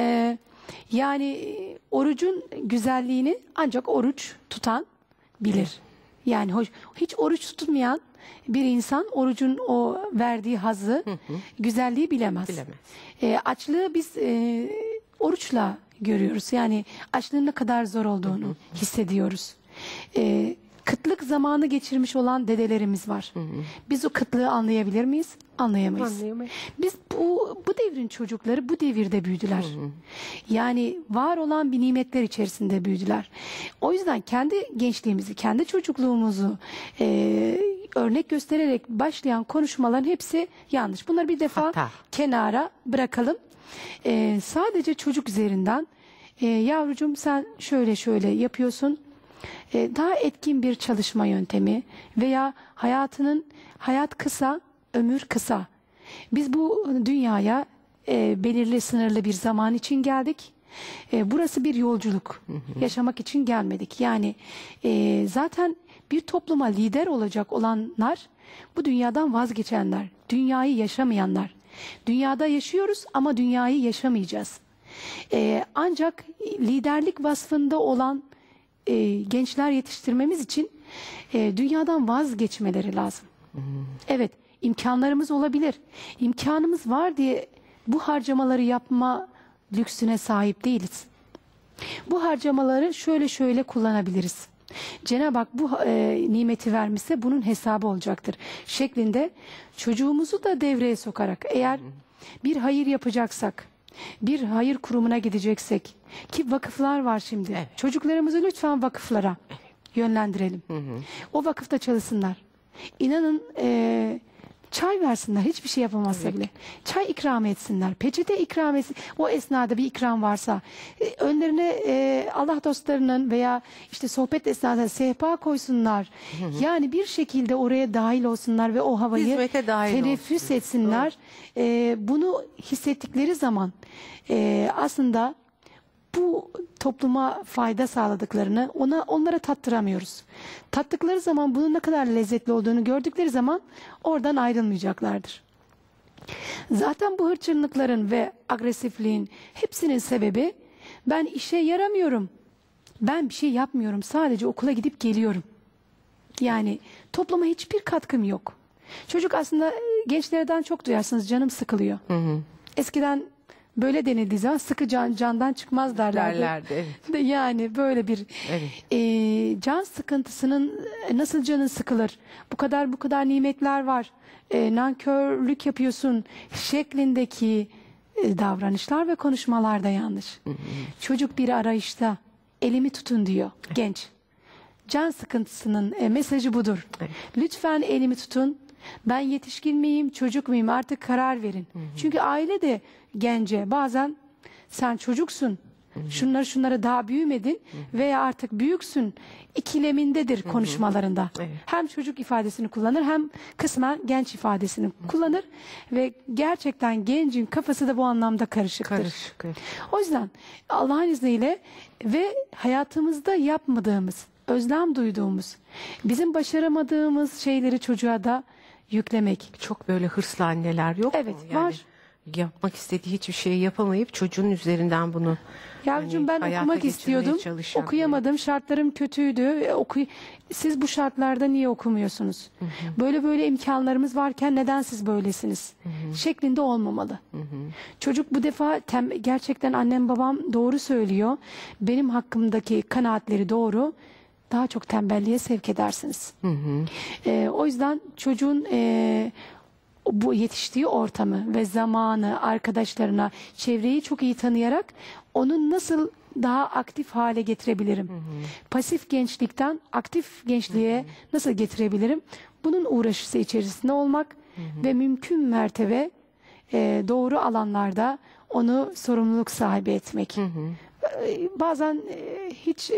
Yani orucun güzelliğini ancak oruç tutan bilir. Yani hiç oruç tutmayan bir insan orucun o verdiği hazzı, güzelliği bilemez. Bilemez. Açlığı biz oruçla görüyoruz. Yani açlığın ne kadar zor olduğunu hissediyoruz. Kıtlık zamanı geçirmiş olan dedelerimiz var. Biz o kıtlığı anlayabilir miyiz? Anlayamayız. Anlayamayız. Biz bu devrin çocukları bu devirde büyüdüler. Yani var olan bir nimetler içerisinde büyüdüler. O yüzden kendi gençliğimizi, kendi çocukluğumuzu örnek göstererek başlayan konuşmaların hepsi yanlış. Bunları bir defa Hata. kenara bırakalım. Sadece çocuk üzerinden yavrucuğum sen şöyle şöyle yapıyorsun. Daha etkin bir çalışma yöntemi veya hayat kısa, ömür kısa. Biz bu dünyaya belirli sınırlı bir zaman için geldik. Burası bir yolculuk. Yaşamak için gelmedik. Yani zaten bir topluma lider olacak olanlar bu dünyadan vazgeçenler, dünyayı yaşamayanlar. Dünyada yaşıyoruz ama dünyayı yaşamayacağız. Ancak liderlik vasfında olan gençler yetiştirmemiz için dünyadan vazgeçmeleri lazım. Evet, imkanlarımız olabilir. İmkanımız var diye bu harcamaları yapma lüksüne sahip değiliz. Bu harcamaları şöyle kullanabiliriz. Cenab-ı Hak bu nimeti vermişse bunun hesabı olacaktır şeklinde çocuğumuzu da devreye sokarak, eğer bir hayır yapacaksak, bir hayır kurumuna gideceksek, ki vakıflar var şimdi. Evet. Çocuklarımızı lütfen vakıflara yönlendirelim. O vakıfta çalışsınlar. İnanın çay versinler, hiçbir şey yapamazsa bile. Çay ikram etsinler, peçete ikram etsin. O esnada bir ikram varsa önlerine Allah dostlarının veya işte sohbet esnasında sehpa koysunlar. Yani bir şekilde oraya dahil olsunlar ve o havayı Hizmete dahil teneffüs olsunlar. etsinler. Bunu hissettikleri zaman aslında bu topluma fayda sağladıklarını onlara tattıramıyoruz. Tattıkları zaman bunun ne kadar lezzetli olduğunu gördükleri zaman oradan ayrılmayacaklardır. Zaten bu hırçınlıkların ve agresifliğin hepsinin sebebi, ben işe yaramıyorum, ben bir şey yapmıyorum, sadece okula gidip geliyorum. Yani topluma hiçbir katkım yok. Çocuk aslında, gençlerden çok duyarsınız, canım sıkılıyor. Eskiden böyle denildiği zaman sıkı candan çıkmaz derlerdi. Evet. Yani böyle bir can sıkıntısının nasıl canın sıkılır? Bu kadar nimetler var. Nankörlük yapıyorsun şeklindeki davranışlar ve konuşmalar da yanlış. Çocuk bir arayışta, elimi tutun diyor genç. Can sıkıntısının mesajı budur. Lütfen elimi tutun. Ben yetişkin miyim, çocuk muyum, artık karar verin. Çünkü aile de gence bazen sen çocuksun, şunlara daha büyümedin veya artık büyüksün ikilemindedir konuşmalarında. Hem çocuk ifadesini kullanır, hem kısmen genç ifadesini kullanır ve gerçekten gencin kafası da bu anlamda karışıktır. O yüzden Allah'ın izniyle ve hayatımızda yapmadığımız, özlem duyduğumuz, bizim başaramadığımız şeyleri çocuğa da yüklemek. Çok böyle hırslı anneler yok Evet, mu? Yani var. yapmak istediği hiçbir şeyi yapamayıp çocuğun üzerinden bunu Yavrucuğum, ben hayata okumak geçirmeye istiyordum, çalışan okuyamadım, şartlarım kötüydü. Siz bu şartlarda niye okumuyorsunuz? Böyle imkanlarımız varken neden siz böylesiniz? Şeklinde olmamalı. Çocuk bu defa gerçekten annem babam doğru söylüyor, benim hakkımdaki kanaatleri doğru, daha çok tembelliğe sevk edersiniz. O yüzden çocuğun bu yetiştiği ortamı ve zamanı, arkadaşlarına, çevreyi çok iyi tanıyarak onu nasıl daha aktif hale getirebilirim? Pasif gençlikten aktif gençliğe nasıl getirebilirim? Bunun uğraşısı içerisinde olmak ve mümkün mertebe doğru alanlarda onu sorumluluk sahibi etmek. Bazen hiç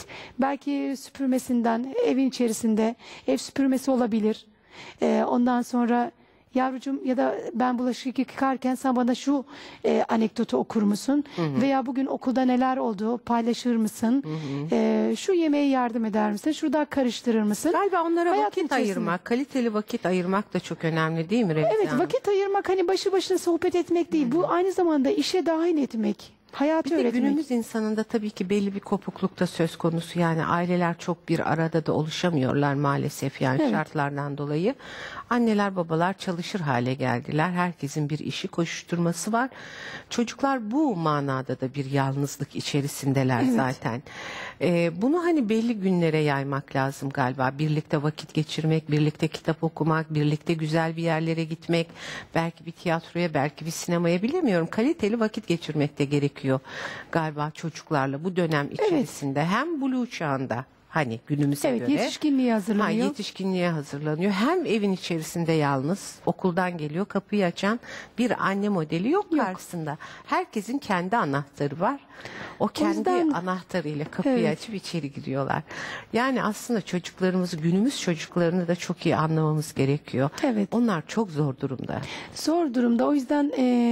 belki süpürmesinden, evin içerisinde ev süpürmesi olabilir. Ondan sonra yavrucuğum, ya da ben bulaşık yıkarken sen bana şu anekdotu okur musun? Veya bugün okulda neler oldu paylaşır mısın? Şu yemeğe yardım eder misin? Şurada karıştırır mısın? Galiba onlara Hayatın vakit içerisinde. ayırmak, kaliteli vakit ayırmak da çok önemli değil mi Remzi Evet, Hanım? vakit ayırmak, hani başı başına sohbet etmek değil. Bu aynı zamanda işe dahil etmek. Hayatı Bir de öğretmek. günümüz insanında tabii ki belli bir kopukluk da söz konusu. Yani aileler çok bir arada da oluşamıyorlar maalesef, yani Evet. şartlardan dolayı. Anneler babalar çalışır hale geldiler. Herkesin bir işi, koşuşturması var. Çocuklar bu manada da bir yalnızlık içerisindeler zaten. Bunu hani belli günlere yaymak lazım galiba. Birlikte vakit geçirmek, birlikte kitap okumak, birlikte güzel bir yerlere gitmek, belki bir tiyatroya, belki bir sinemaya, bilemiyorum. Kaliteli vakit geçirmek de gerekiyor galiba çocuklarla bu dönem içerisinde. Hem Blue çağında, hani günümüze Evet, göre. yetişkinliğe hazırlanıyor. Yetişkinliğe hazırlanıyor. Hem evin içerisinde yalnız, okuldan geliyor, kapıyı açan bir anne modeli yok karşısında. Herkesin kendi anahtarı var. O kendi yüzden- anahtarıyla kapıyı açıp içeri giriyorlar. Yani aslında çocuklarımızı, günümüz çocuklarını da çok iyi anlamamız gerekiyor. Evet. Onlar çok zor durumda. Zor durumda. O yüzden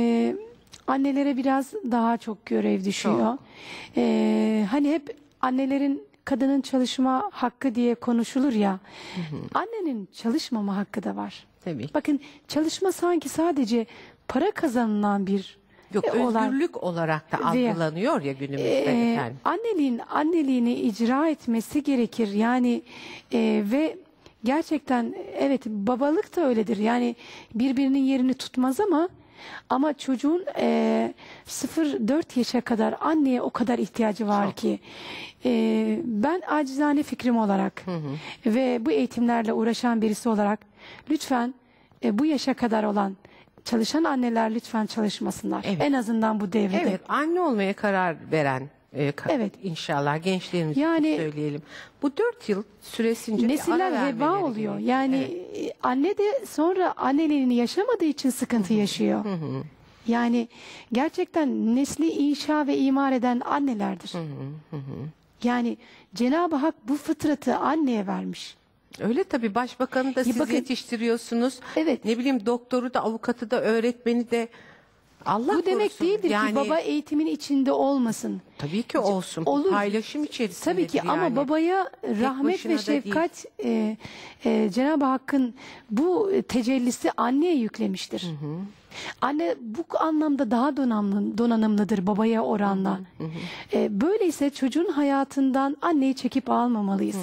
annelere biraz daha çok görev düşüyor. Hani hep annelerin, kadının çalışma hakkı diye konuşulur ya. Annenin çalışmama hakkı da var. Tabii. Bakın, çalışma sanki sadece para kazanılan bir Yok, olay. özgürlük olarak da Veya- algılanıyor ya günümüzde efendim. Anneliğini icra etmesi gerekir. Yani ve gerçekten evet, babalık da öyledir. Yani birbirinin yerini tutmaz ama çocuğun 0-4 yaşa kadar anneye o kadar ihtiyacı var ki ben acizane fikrim olarak ve bu eğitimlerle uğraşan birisi olarak lütfen bu yaşa kadar olan çalışan anneler lütfen çalışmasınlar. Evet. En azından bu devrede. Evet, anne olmaya karar veren Evet. inşallah gençlerimiz Yani- söyleyelim. Bu 4 yıl süresince bir ara Nesiller heba vermeleri oluyor. gerekiyor. Yani anne de sonra anneliğini yaşamadığı için sıkıntı yaşıyor. Yani gerçekten nesli inşa ve imar eden annelerdir. Yani Cenab-ı Hak bu fıtratı anneye vermiş. Öyle tabii, başbakanı da siz bakın- yetiştiriyorsunuz. Evet. Ne bileyim, doktoru da, avukatı da, öğretmeni de. Allah Bu demek korusun. değildir Yani, ki baba eğitimin içinde olmasın. tabii ki olsun. Olur. Paylaşım içerisindedir Tabii ki ama yani. babaya rahmet başına ve da şefkat Cenab-ı Hakk'ın bu tecellisi anneye yüklemiştir. Anne bu anlamda daha donanımlıdır babaya oranla. Böyleyse çocuğun hayatından anneyi çekip almamalıyız.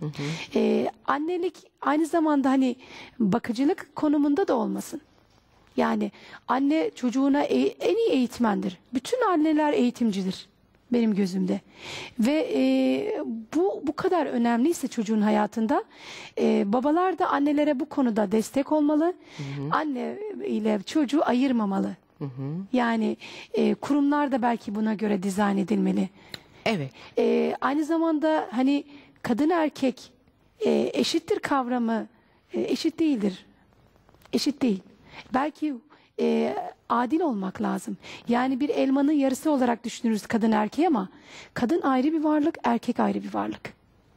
Annelik aynı zamanda hani bakıcılık konumunda da olmasın. Yani anne çocuğuna en iyi eğitmendir. Bütün anneler eğitimcidir benim gözümde. Ve bu kadar önemliyse çocuğun hayatında babalar da annelere bu konuda destek olmalı. Anne ile çocuğu ayırmamalı. Yani kurumlar da belki buna göre dizayn edilmeli. Evet. Aynı zamanda hani kadın erkek eşittir kavramı eşit değildir. Eşit değil. Belki adil olmak lazım. Yani bir elmanın yarısı olarak düşünürüz kadın erkeği ama kadın ayrı bir varlık, erkek ayrı bir varlık.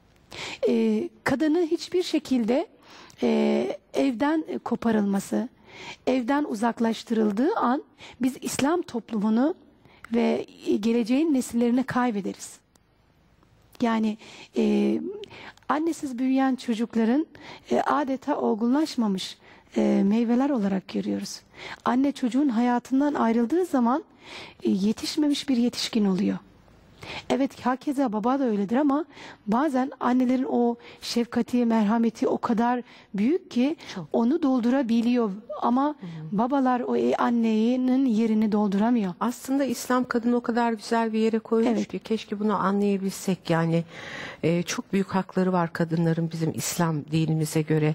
Kadını hiçbir şekilde evden koparılması, evden uzaklaştırıldığı an biz İslam toplumunu ve geleceğin nesillerini kaybederiz. Yani annesiz büyüyen çocukların adeta olgunlaşmamış meyveler olarak görüyoruz. Anne çocuğun hayatından ayrıldığı zaman yetişmemiş bir yetişkin oluyor. Evet, hakeza baba da öyledir ama bazen annelerin o şefkati, merhameti o kadar büyük ki onu doldurabiliyor. Ama babalar o annenin yerini dolduramıyor. Aslında İslam kadını o kadar güzel bir yere koymuş Evet. ki keşke bunu anlayabilsek. Yani çok büyük hakları var kadınların bizim İslam dinimize göre.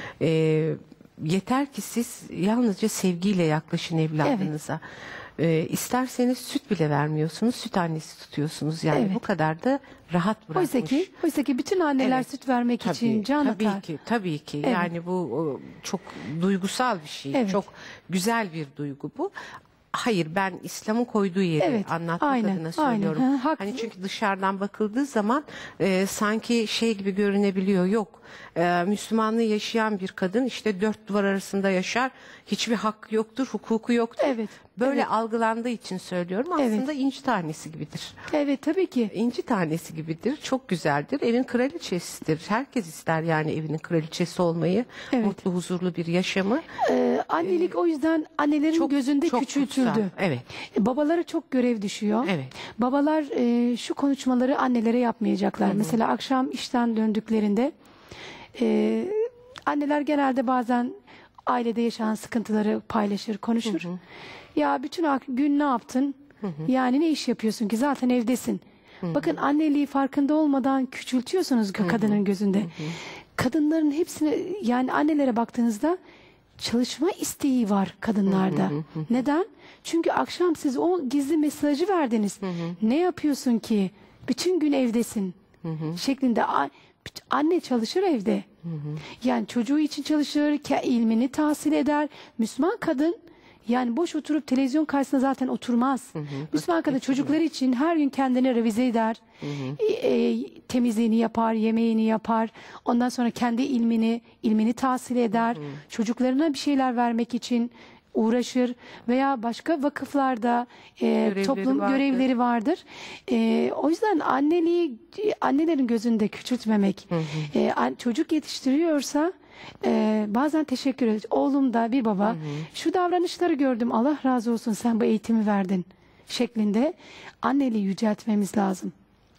Yeter ki siz yalnızca sevgiyle yaklaşın evladınıza. İsterseniz süt bile vermiyorsunuz, süt annesi tutuyorsunuz. Yani Evet. bu kadar da rahat bırakmış. Oysa ki bütün anneler Evet. süt vermek için can tabii atar. ki, tabii ki. Evet. Yani bu çok duygusal bir şey. Evet. Çok güzel bir duygu bu. Hayır, ben İslam'ın koyduğu yeri Evet, anlatmak aynen, adına söylüyorum. aynen. Ha, haklı. Hani çünkü dışarıdan bakıldığı zaman sanki şey gibi görünebiliyor. Yok. Müslümanlığı yaşayan bir kadın işte 4 duvar arasında yaşar. Hiçbir hakkı yoktur, hukuku yoktur. Evet, Böyle evet. algılandığı için söylüyorum. Evet. Aslında inci tanesi gibidir. Evet, tabii ki. İnci tanesi gibidir. Çok güzeldir. Evin kraliçesidir. Herkes ister yani evinin kraliçesi olmayı. Evet. Mutlu, huzurlu bir yaşamı. Annelik o yüzden annelerin gözünde çok küçültüldü. kutsal. Evet. Babalara çok görev düşüyor. Evet. Babalar şu konuşmaları annelere yapmayacaklar. Mesela akşam işten döndüklerinde anneler genelde bazen ailede yaşanan sıkıntıları paylaşır, konuşur. Ya bütün gün ne yaptın? Yani ne iş yapıyorsun ki? Zaten evdesin. Bakın, anneliği farkında olmadan küçültüyorsunuz kadının gözünde. Kadınların hepsine, yani annelere baktığınızda çalışma isteği var kadınlarda. Neden? Çünkü akşam siz o gizli mesajı verdiniz. Ne yapıyorsun ki? Bütün gün evdesin. Şeklinde anne çalışır evde. Yani çocuğu için çalışır, ilmini tahsil eder. Müslüman kadın yani boş oturup televizyon karşısında zaten oturmaz. Müslüman kadın çocukları için her gün kendini revize eder. Temizliğini yapar, yemeğini yapar. Ondan sonra kendi ilmini tahsil eder. Çocuklarına bir şeyler vermek için uğraşır veya başka vakıflarda toplum vardır. görevleri vardır. O yüzden annelerin gözünde küçültmemek. Çocuk yetiştiriyorsa bazen teşekkür ederiz. Oğlum da bir baba şu davranışları gördüm, Allah razı olsun sen bu eğitimi verdin şeklinde anneliği yüceltmemiz lazım.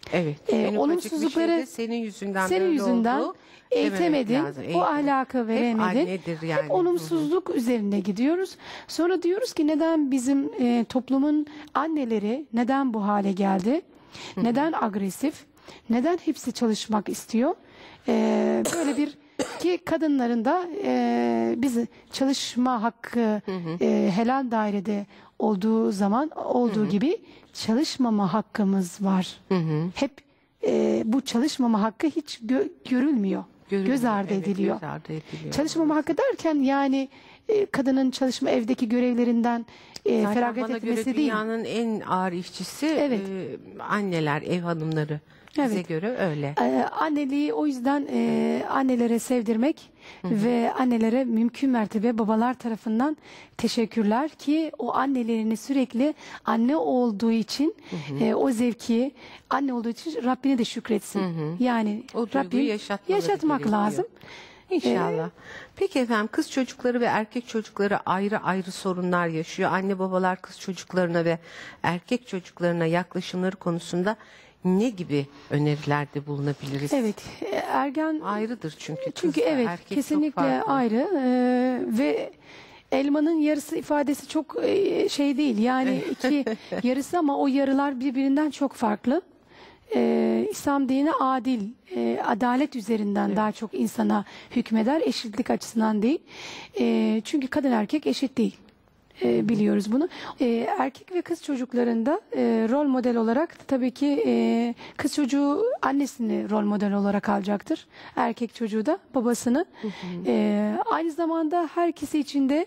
Evet. En ufacık bir olumsuzlukları şeyde senin yüzünden senin böyle yüzünden oldu eğitemedin, dememek lazım. o Eğitim. ahlakı Hep veremedin. annedir yani. Hep olumsuzluk üzerine gidiyoruz. Sonra diyoruz ki neden bizim toplumun anneleri neden bu hale geldi? Neden agresif? Neden hepsi çalışmak istiyor? Böyle bir ki kadınların da bizi çalışma hakkı helal dairede olduğu zaman olduğu gibi çalışmama hakkımız var. Hep bu çalışmama hakkı hiç görülmüyor. Göz ardı Evet, ediliyor. göz ardı ediliyor. Çalışmama hakkı derken yani kadının çalışma evdeki görevlerinden Zaten feragat bana göre etmesi değil. dünyanın en ağır işçisi Evet. Anneler, ev hanımları. Bize Evet. göre öyle. Anneliği o yüzden annelere sevdirmek ve annelere mümkün mertebe babalar tarafından teşekkürler ki o annelerini sürekli anne olduğu için o zevki anne olduğu için Rabbine de şükretsin. Yani O duyguyu Rabbim yaşatmaları yaşatmak gerekiyor. lazım. İnşallah. Peki efendim, kız çocukları ve erkek çocukları ayrı ayrı sorunlar yaşıyor. Anne babalar kız çocuklarına ve erkek çocuklarına yaklaşımları konusunda ne gibi önerilerde bulunabiliriz? Evet, ergen Ayrıdır çünkü. çünkü kızla evet erkek çok kesinlikle farklı. ayrı ve elmanın yarısı ifadesi çok şey değil yani iki yarısı ama o yarılar birbirinden çok farklı. İslam dini adil, adalet üzerinden daha çok insana hükmeder, eşitlik açısından değil. Çünkü kadın erkek eşit değil. Biliyoruz bunu. Erkek ve kız çocuklarında rol model olarak tabii ki kız çocuğu annesini rol model olarak alacaktır. Erkek çocuğu da babasını. Aynı zamanda her ikisi için de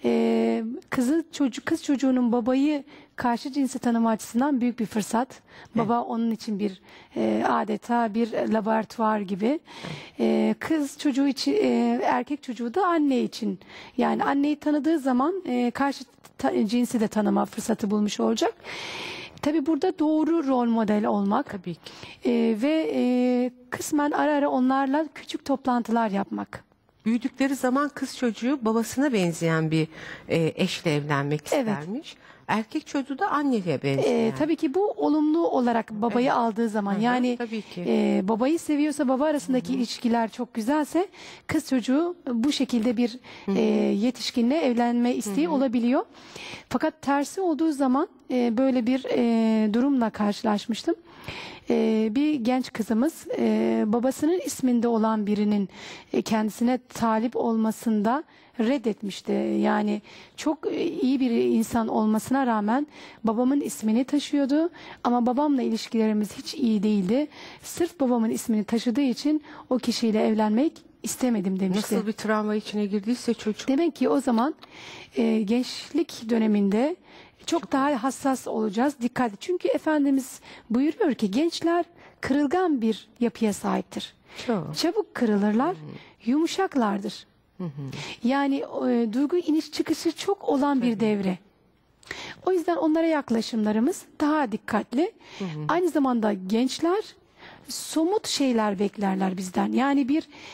kız çocuğunun babayı karşı cinsi tanıma açısından büyük bir fırsat. Baba onun için bir adeta bir laboratuvar gibi. Kız çocuğu için, erkek çocuğu da anne için. Yani anneyi tanıdığı zaman karşı cinsi de tanıma fırsatı bulmuş olacak. Tabii burada doğru rol model olmak. Tabii ki. Ve kısmen ara ara onlarla küçük toplantılar yapmak. Büyüdükleri zaman kız çocuğu babasına benzeyen bir eşle evlenmek Evet. istermiş. Erkek çocuğu da anneye benzeyen. Tabii ki bu olumlu olarak babayı aldığı zaman yani tabii ki. Babayı seviyorsa baba arasındaki ilişkiler çok güzelse kız çocuğu bu şekilde bir yetişkinle evlenme isteği olabiliyor. Fakat tersi olduğu zaman böyle bir durumla karşılaşmıştım. Bir genç kızımız babasının isminde olan birinin kendisine talip olmasında reddetmişti. Yani çok iyi bir insan olmasına rağmen babamın ismini taşıyordu ama babamla ilişkilerimiz hiç iyi değildi. Sırf babamın ismini taşıdığı için o kişiyle evlenmek istemedim demişti. Nasıl bir travma içine girdiyse çocuk. Demek ki o zaman gençlik döneminde çok daha hassas olacağız, dikkatli. Çünkü Efendimiz buyuruyor ki gençler kırılgan bir yapıya sahiptir. Çok. Çabuk kırılırlar, yumuşaklardır. Yani duygu iniş çıkışı çok olan bir devre. O yüzden onlara yaklaşımlarımız daha dikkatli. Aynı zamanda gençler somut şeyler beklerler bizden. Yani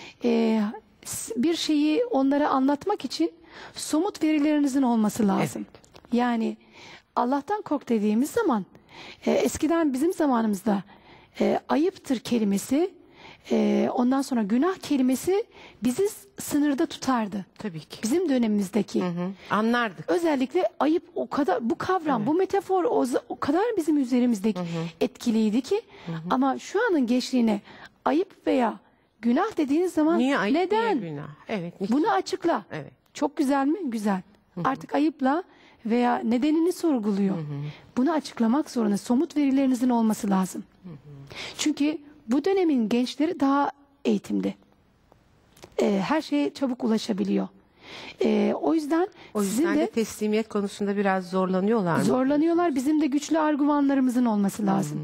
bir şeyi onlara anlatmak için somut verilerinizin olması lazım. Yani Allah'tan kork dediğimiz zaman eskiden bizim zamanımızda ayıptır kelimesi ondan sonra günah kelimesi bizi sınırda tutardı. Tabii ki. Bizim dönemimizdeki. Anlardık. Özellikle ayıp o kadar bu kavram, bu metafor o kadar bizim üzerimizdeki etkiliydi ki ama şu anın gençliğine ayıp veya günah dediğiniz zaman Niye ayıp, neden? niye günah? Evet. Bunu açıkla. Evet. Çok güzel mi? Güzel. Artık ayıpla veya nedenini sorguluyor. Bunu açıklamak zorunda. Somut verilerinizin olması lazım. Çünkü bu dönemin gençleri daha eğitimli. Her şeye çabuk ulaşabiliyor. O yüzden O sizin yüzden de de teslimiyet konusunda biraz zorlanıyorlar mı? zorlanıyorlar. Bizim de güçlü argümanlarımızın olması lazım.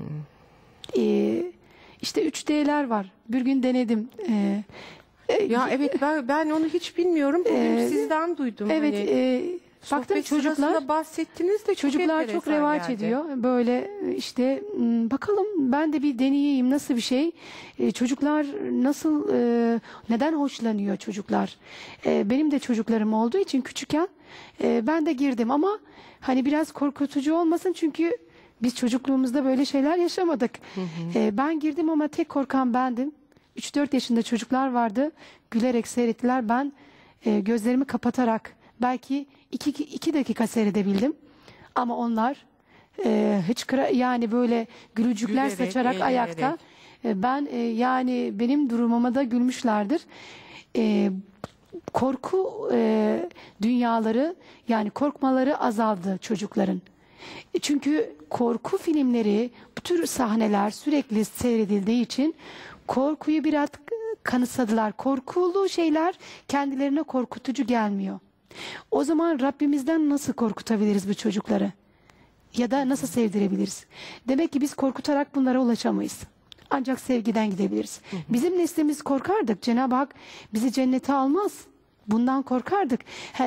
İşte 3D'ler var. Bir gün denedim. Ya evet, ben onu hiç bilmiyorum. Bugün sizden duydum. Evet. Hani Baktım sohbet çocuklar sırasında bahsettiniz de çocuklar çok enteresan revaç geldi. ediyor. Böyle işte bakalım ben de bir deneyeyim nasıl bir şey. Çocuklar nasıl neden hoşlanıyor çocuklar? Benim de çocuklarım olduğu için küçükken ben de girdim ama hani biraz korkutucu olmasın çünkü Biz çocukluğumuzda böyle şeyler yaşamadık. Ben girdim ama tek korkan bendim. 3-4 yaşında çocuklar vardı. Gülerek seyrettiler. Ben gözlerimi kapatarak belki 2 dakika seyredebildim. Ama onlar yani böyle gülücükler Gülerek, saçarak eğlenerek. ayakta. Ben yani benim durumuma da gülmüşlerdir. Korku dünyaları, yani korkmaları azaldı çocukların. Çünkü korku filmleri, bu tür sahneler sürekli seyredildiği için korkuyu biraz kanıksadılar. Korkulu şeyler kendilerine korkutucu gelmiyor. O zaman Rabbimizden nasıl korkutabiliriz bu çocukları? Ya da nasıl sevdirebiliriz? Demek ki biz korkutarak bunlara ulaşamayız. Ancak sevgiden gidebiliriz. Bizim neslimiz korkardık. Cenab-ı Hak bizi cennete almaz. Bundan korkardık.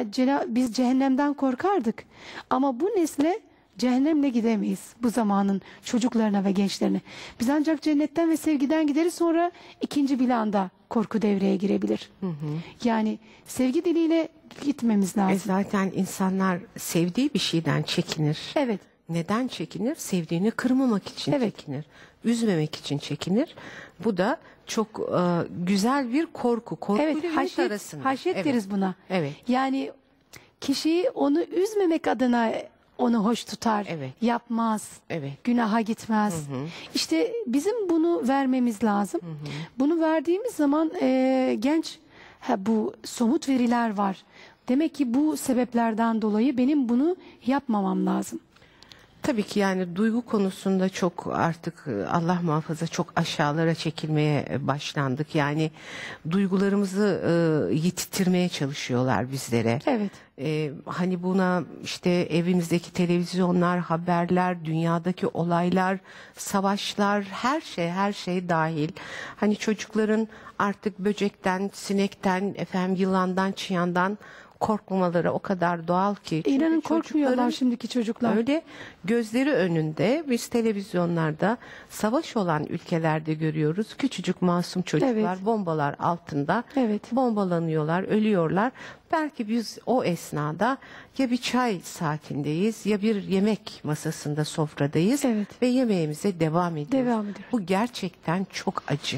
Biz cehennemden korkardık. Ama bu nesle cehennemle gidemeyiz. Bu zamanın çocuklarına ve gençlerine. Biz ancak cennetten ve sevgiden gideriz, sonra ikinci planda korku devreye girebilir. Yani sevgi diliyle gitmemiz lazım. Zaten insanlar sevdiği bir şeyden çekinir. Evet. Neden çekinir? Sevdiğini kırmamak için çekinir. Üzmemek için çekinir. Bu da çok güzel bir korku. Korkuyla Evet, ümit arasında. haşyet deriz buna. Evet. Yani kişiyi onu üzmemek adına onu hoş tutar, Evet. yapmaz, Evet. günaha gitmez. İşte bizim bunu vermemiz lazım. Bunu verdiğimiz zaman genç, bu somut veriler var. Demek ki bu sebeplerden dolayı benim bunu yapmamam lazım. Tabii ki yani duygu konusunda çok artık Allah muhafaza çok aşağılara çekilmeye başlandık. Yani duygularımızı yitirtmeye çalışıyorlar bizlere. Evet. Hani buna işte evimizdeki televizyonlar, haberler, dünyadaki olaylar, savaşlar, her şey dahil. Hani çocukların artık böcekten, sinekten, yılandan, çıyandan korkmamaları o kadar doğal ki. Çünkü İnanın korkmuyorlar çocukların şimdiki çocuklar. öyle gözleri önünde, biz televizyonlarda savaş olan ülkelerde görüyoruz. Küçücük masum çocuklar Evet. bombalar altında Evet. bombalanıyorlar, ölüyorlar. Belki biz o esnada ya bir çay saatindeyiz ya bir yemek masasında, sofradayız Evet. ve yemeğimize devam ediyoruz. Devam ediyoruz. Bu gerçekten çok acı.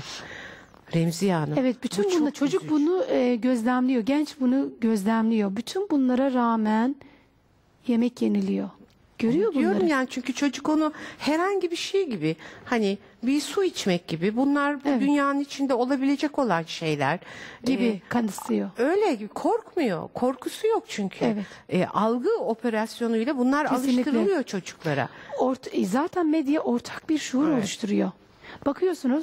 Remziye Hanım. Evet, bütün bu çok çocuk üzücü. bunu gözlemliyor, genç bunu gözlemliyor. Bütün bunlara rağmen yemek yeniliyor. Görüyor Diyorum bunları. yani, çünkü çocuk onu herhangi bir şey gibi, hani bir su içmek gibi, bunlar bu Evet. dünyanın içinde olabilecek olan şeyler Gibi kanıksıyor. öyle gibi korkmuyor. Korkusu yok çünkü. Evet. Algı operasyonuyla bunlar Kesinlikle. alıştırılıyor çocuklara. Zaten medya ortak bir şuur Evet. oluşturuyor. Bakıyorsunuz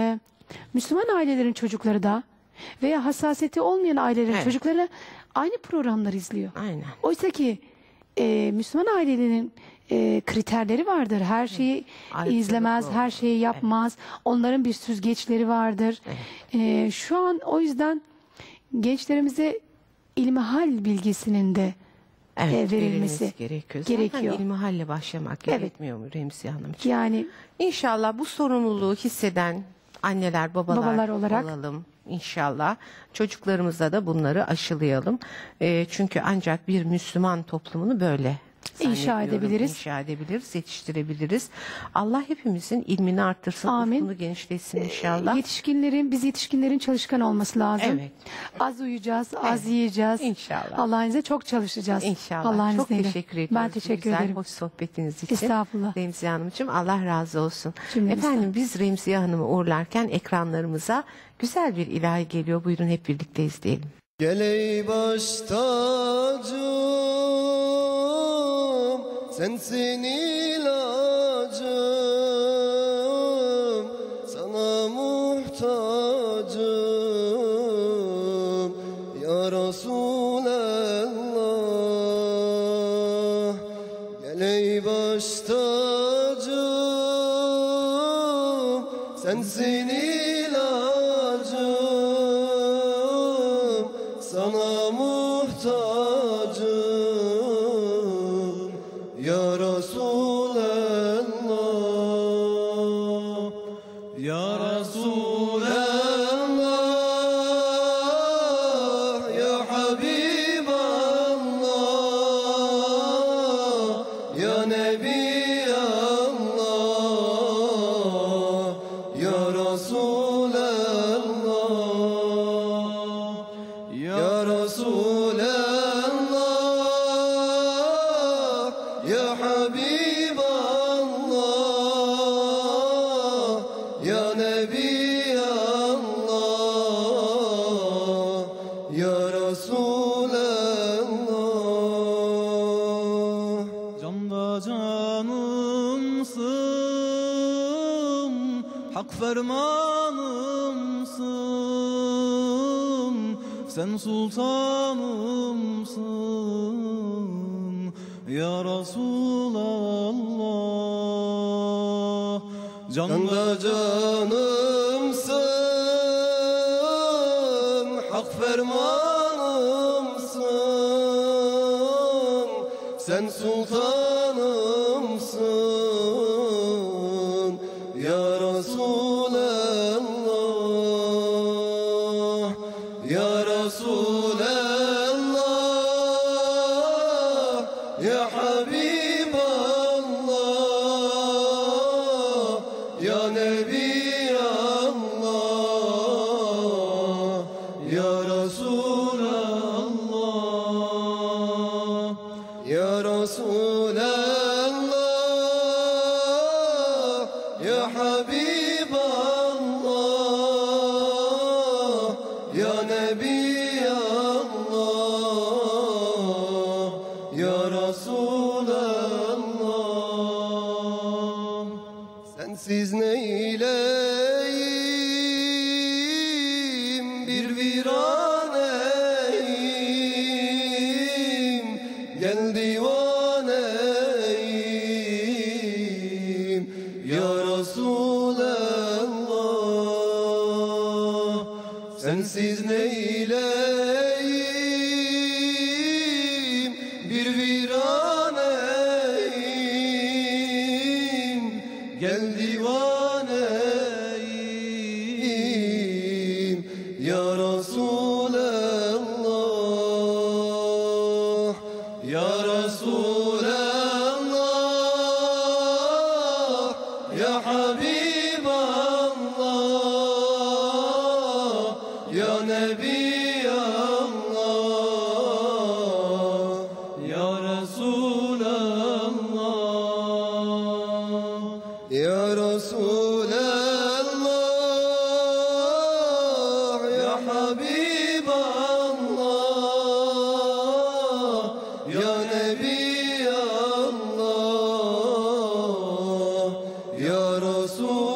Müslüman ailelerin çocukları da veya hassasiyeti olmayan ailelerin Evet. çocukları aynı programları izliyor. Aynen. Oysa ki Müslüman ailenin kriterleri vardır. Her şeyi Ayrıcalıklı izlemez, olur. her şeyi yapmaz. Onların bir süzgeçleri vardır. Şu an o yüzden gençlerimize ilmihal bilgisinin de verilmesi gerekiyor. gerekiyor. Zaten ilmihalle başlamak Evet. gerekmiyor mu Remziye Hanımcığım? Yani İnşallah bu sorumluluğu hisseden anneler, babalar olarak olalım inşallah. Çocuklarımıza da bunları aşılayalım. Çünkü ancak bir Müslüman toplumunu böyle İnşa edebiliriz. İnşa edebiliriz, yetiştirebiliriz. Allah hepimizin ilmini artırsın, Amin. ufkunu genişletsin inşallah. Biz yetişkinlerin çalışkan olması lazım. Evet. Az uyuyacağız, az yiyeceğiz. İnşallah. Allah'ın izniyle çok çalışacağız. İnşallah. Allah'ın Çok izniyle. teşekkür ediyoruz. Ben bu teşekkür güzel, ederim. hoş sohbetiniz için. Estağfurullah. Remziye Hanımcığım, Allah razı olsun. Cümlemizden. Efendim, biz Remziye Hanım'ı uğurlarken ekranlarımıza güzel bir ilahi geliyor. Buyurun hep birlikte izleyelim. Gel ey baş tacım, sensin ilacım, sana muhtacım ya Resulallah. Gel ey baş tacım, sensin ilacım, sana muhtacım ya Resulallah. Ya Resulallah, ya Habiballah, ya Nebi Resulallah, ya Habiballah, ya Nebiyallah, ya Resulallah. Canda canımsın, hak fermanımsın, sen sultanımsın ya Resulallah. Canda canımsın, hak fermanımsın, sen sultanımsın ya Resulallah, ya Resulallah, ya Habiballah, ya Nebiyallah, ya Resulallah, ya Resulallah, ya Habiballah, ya Nebiyallah, ya Resulallah. Sensiz neyleyim, bir viraneyim, gel divaneyim ya Resulallah. Sensiz neyleyim, bir viraneyim, gel divaneyim ya Resulallah, ya Resulallah, ya Habiballah, ya Nebiyallah, ya Resulallah, ya Resulallah, ya Habiballah, ya Nebiyallah, ya Resulallah.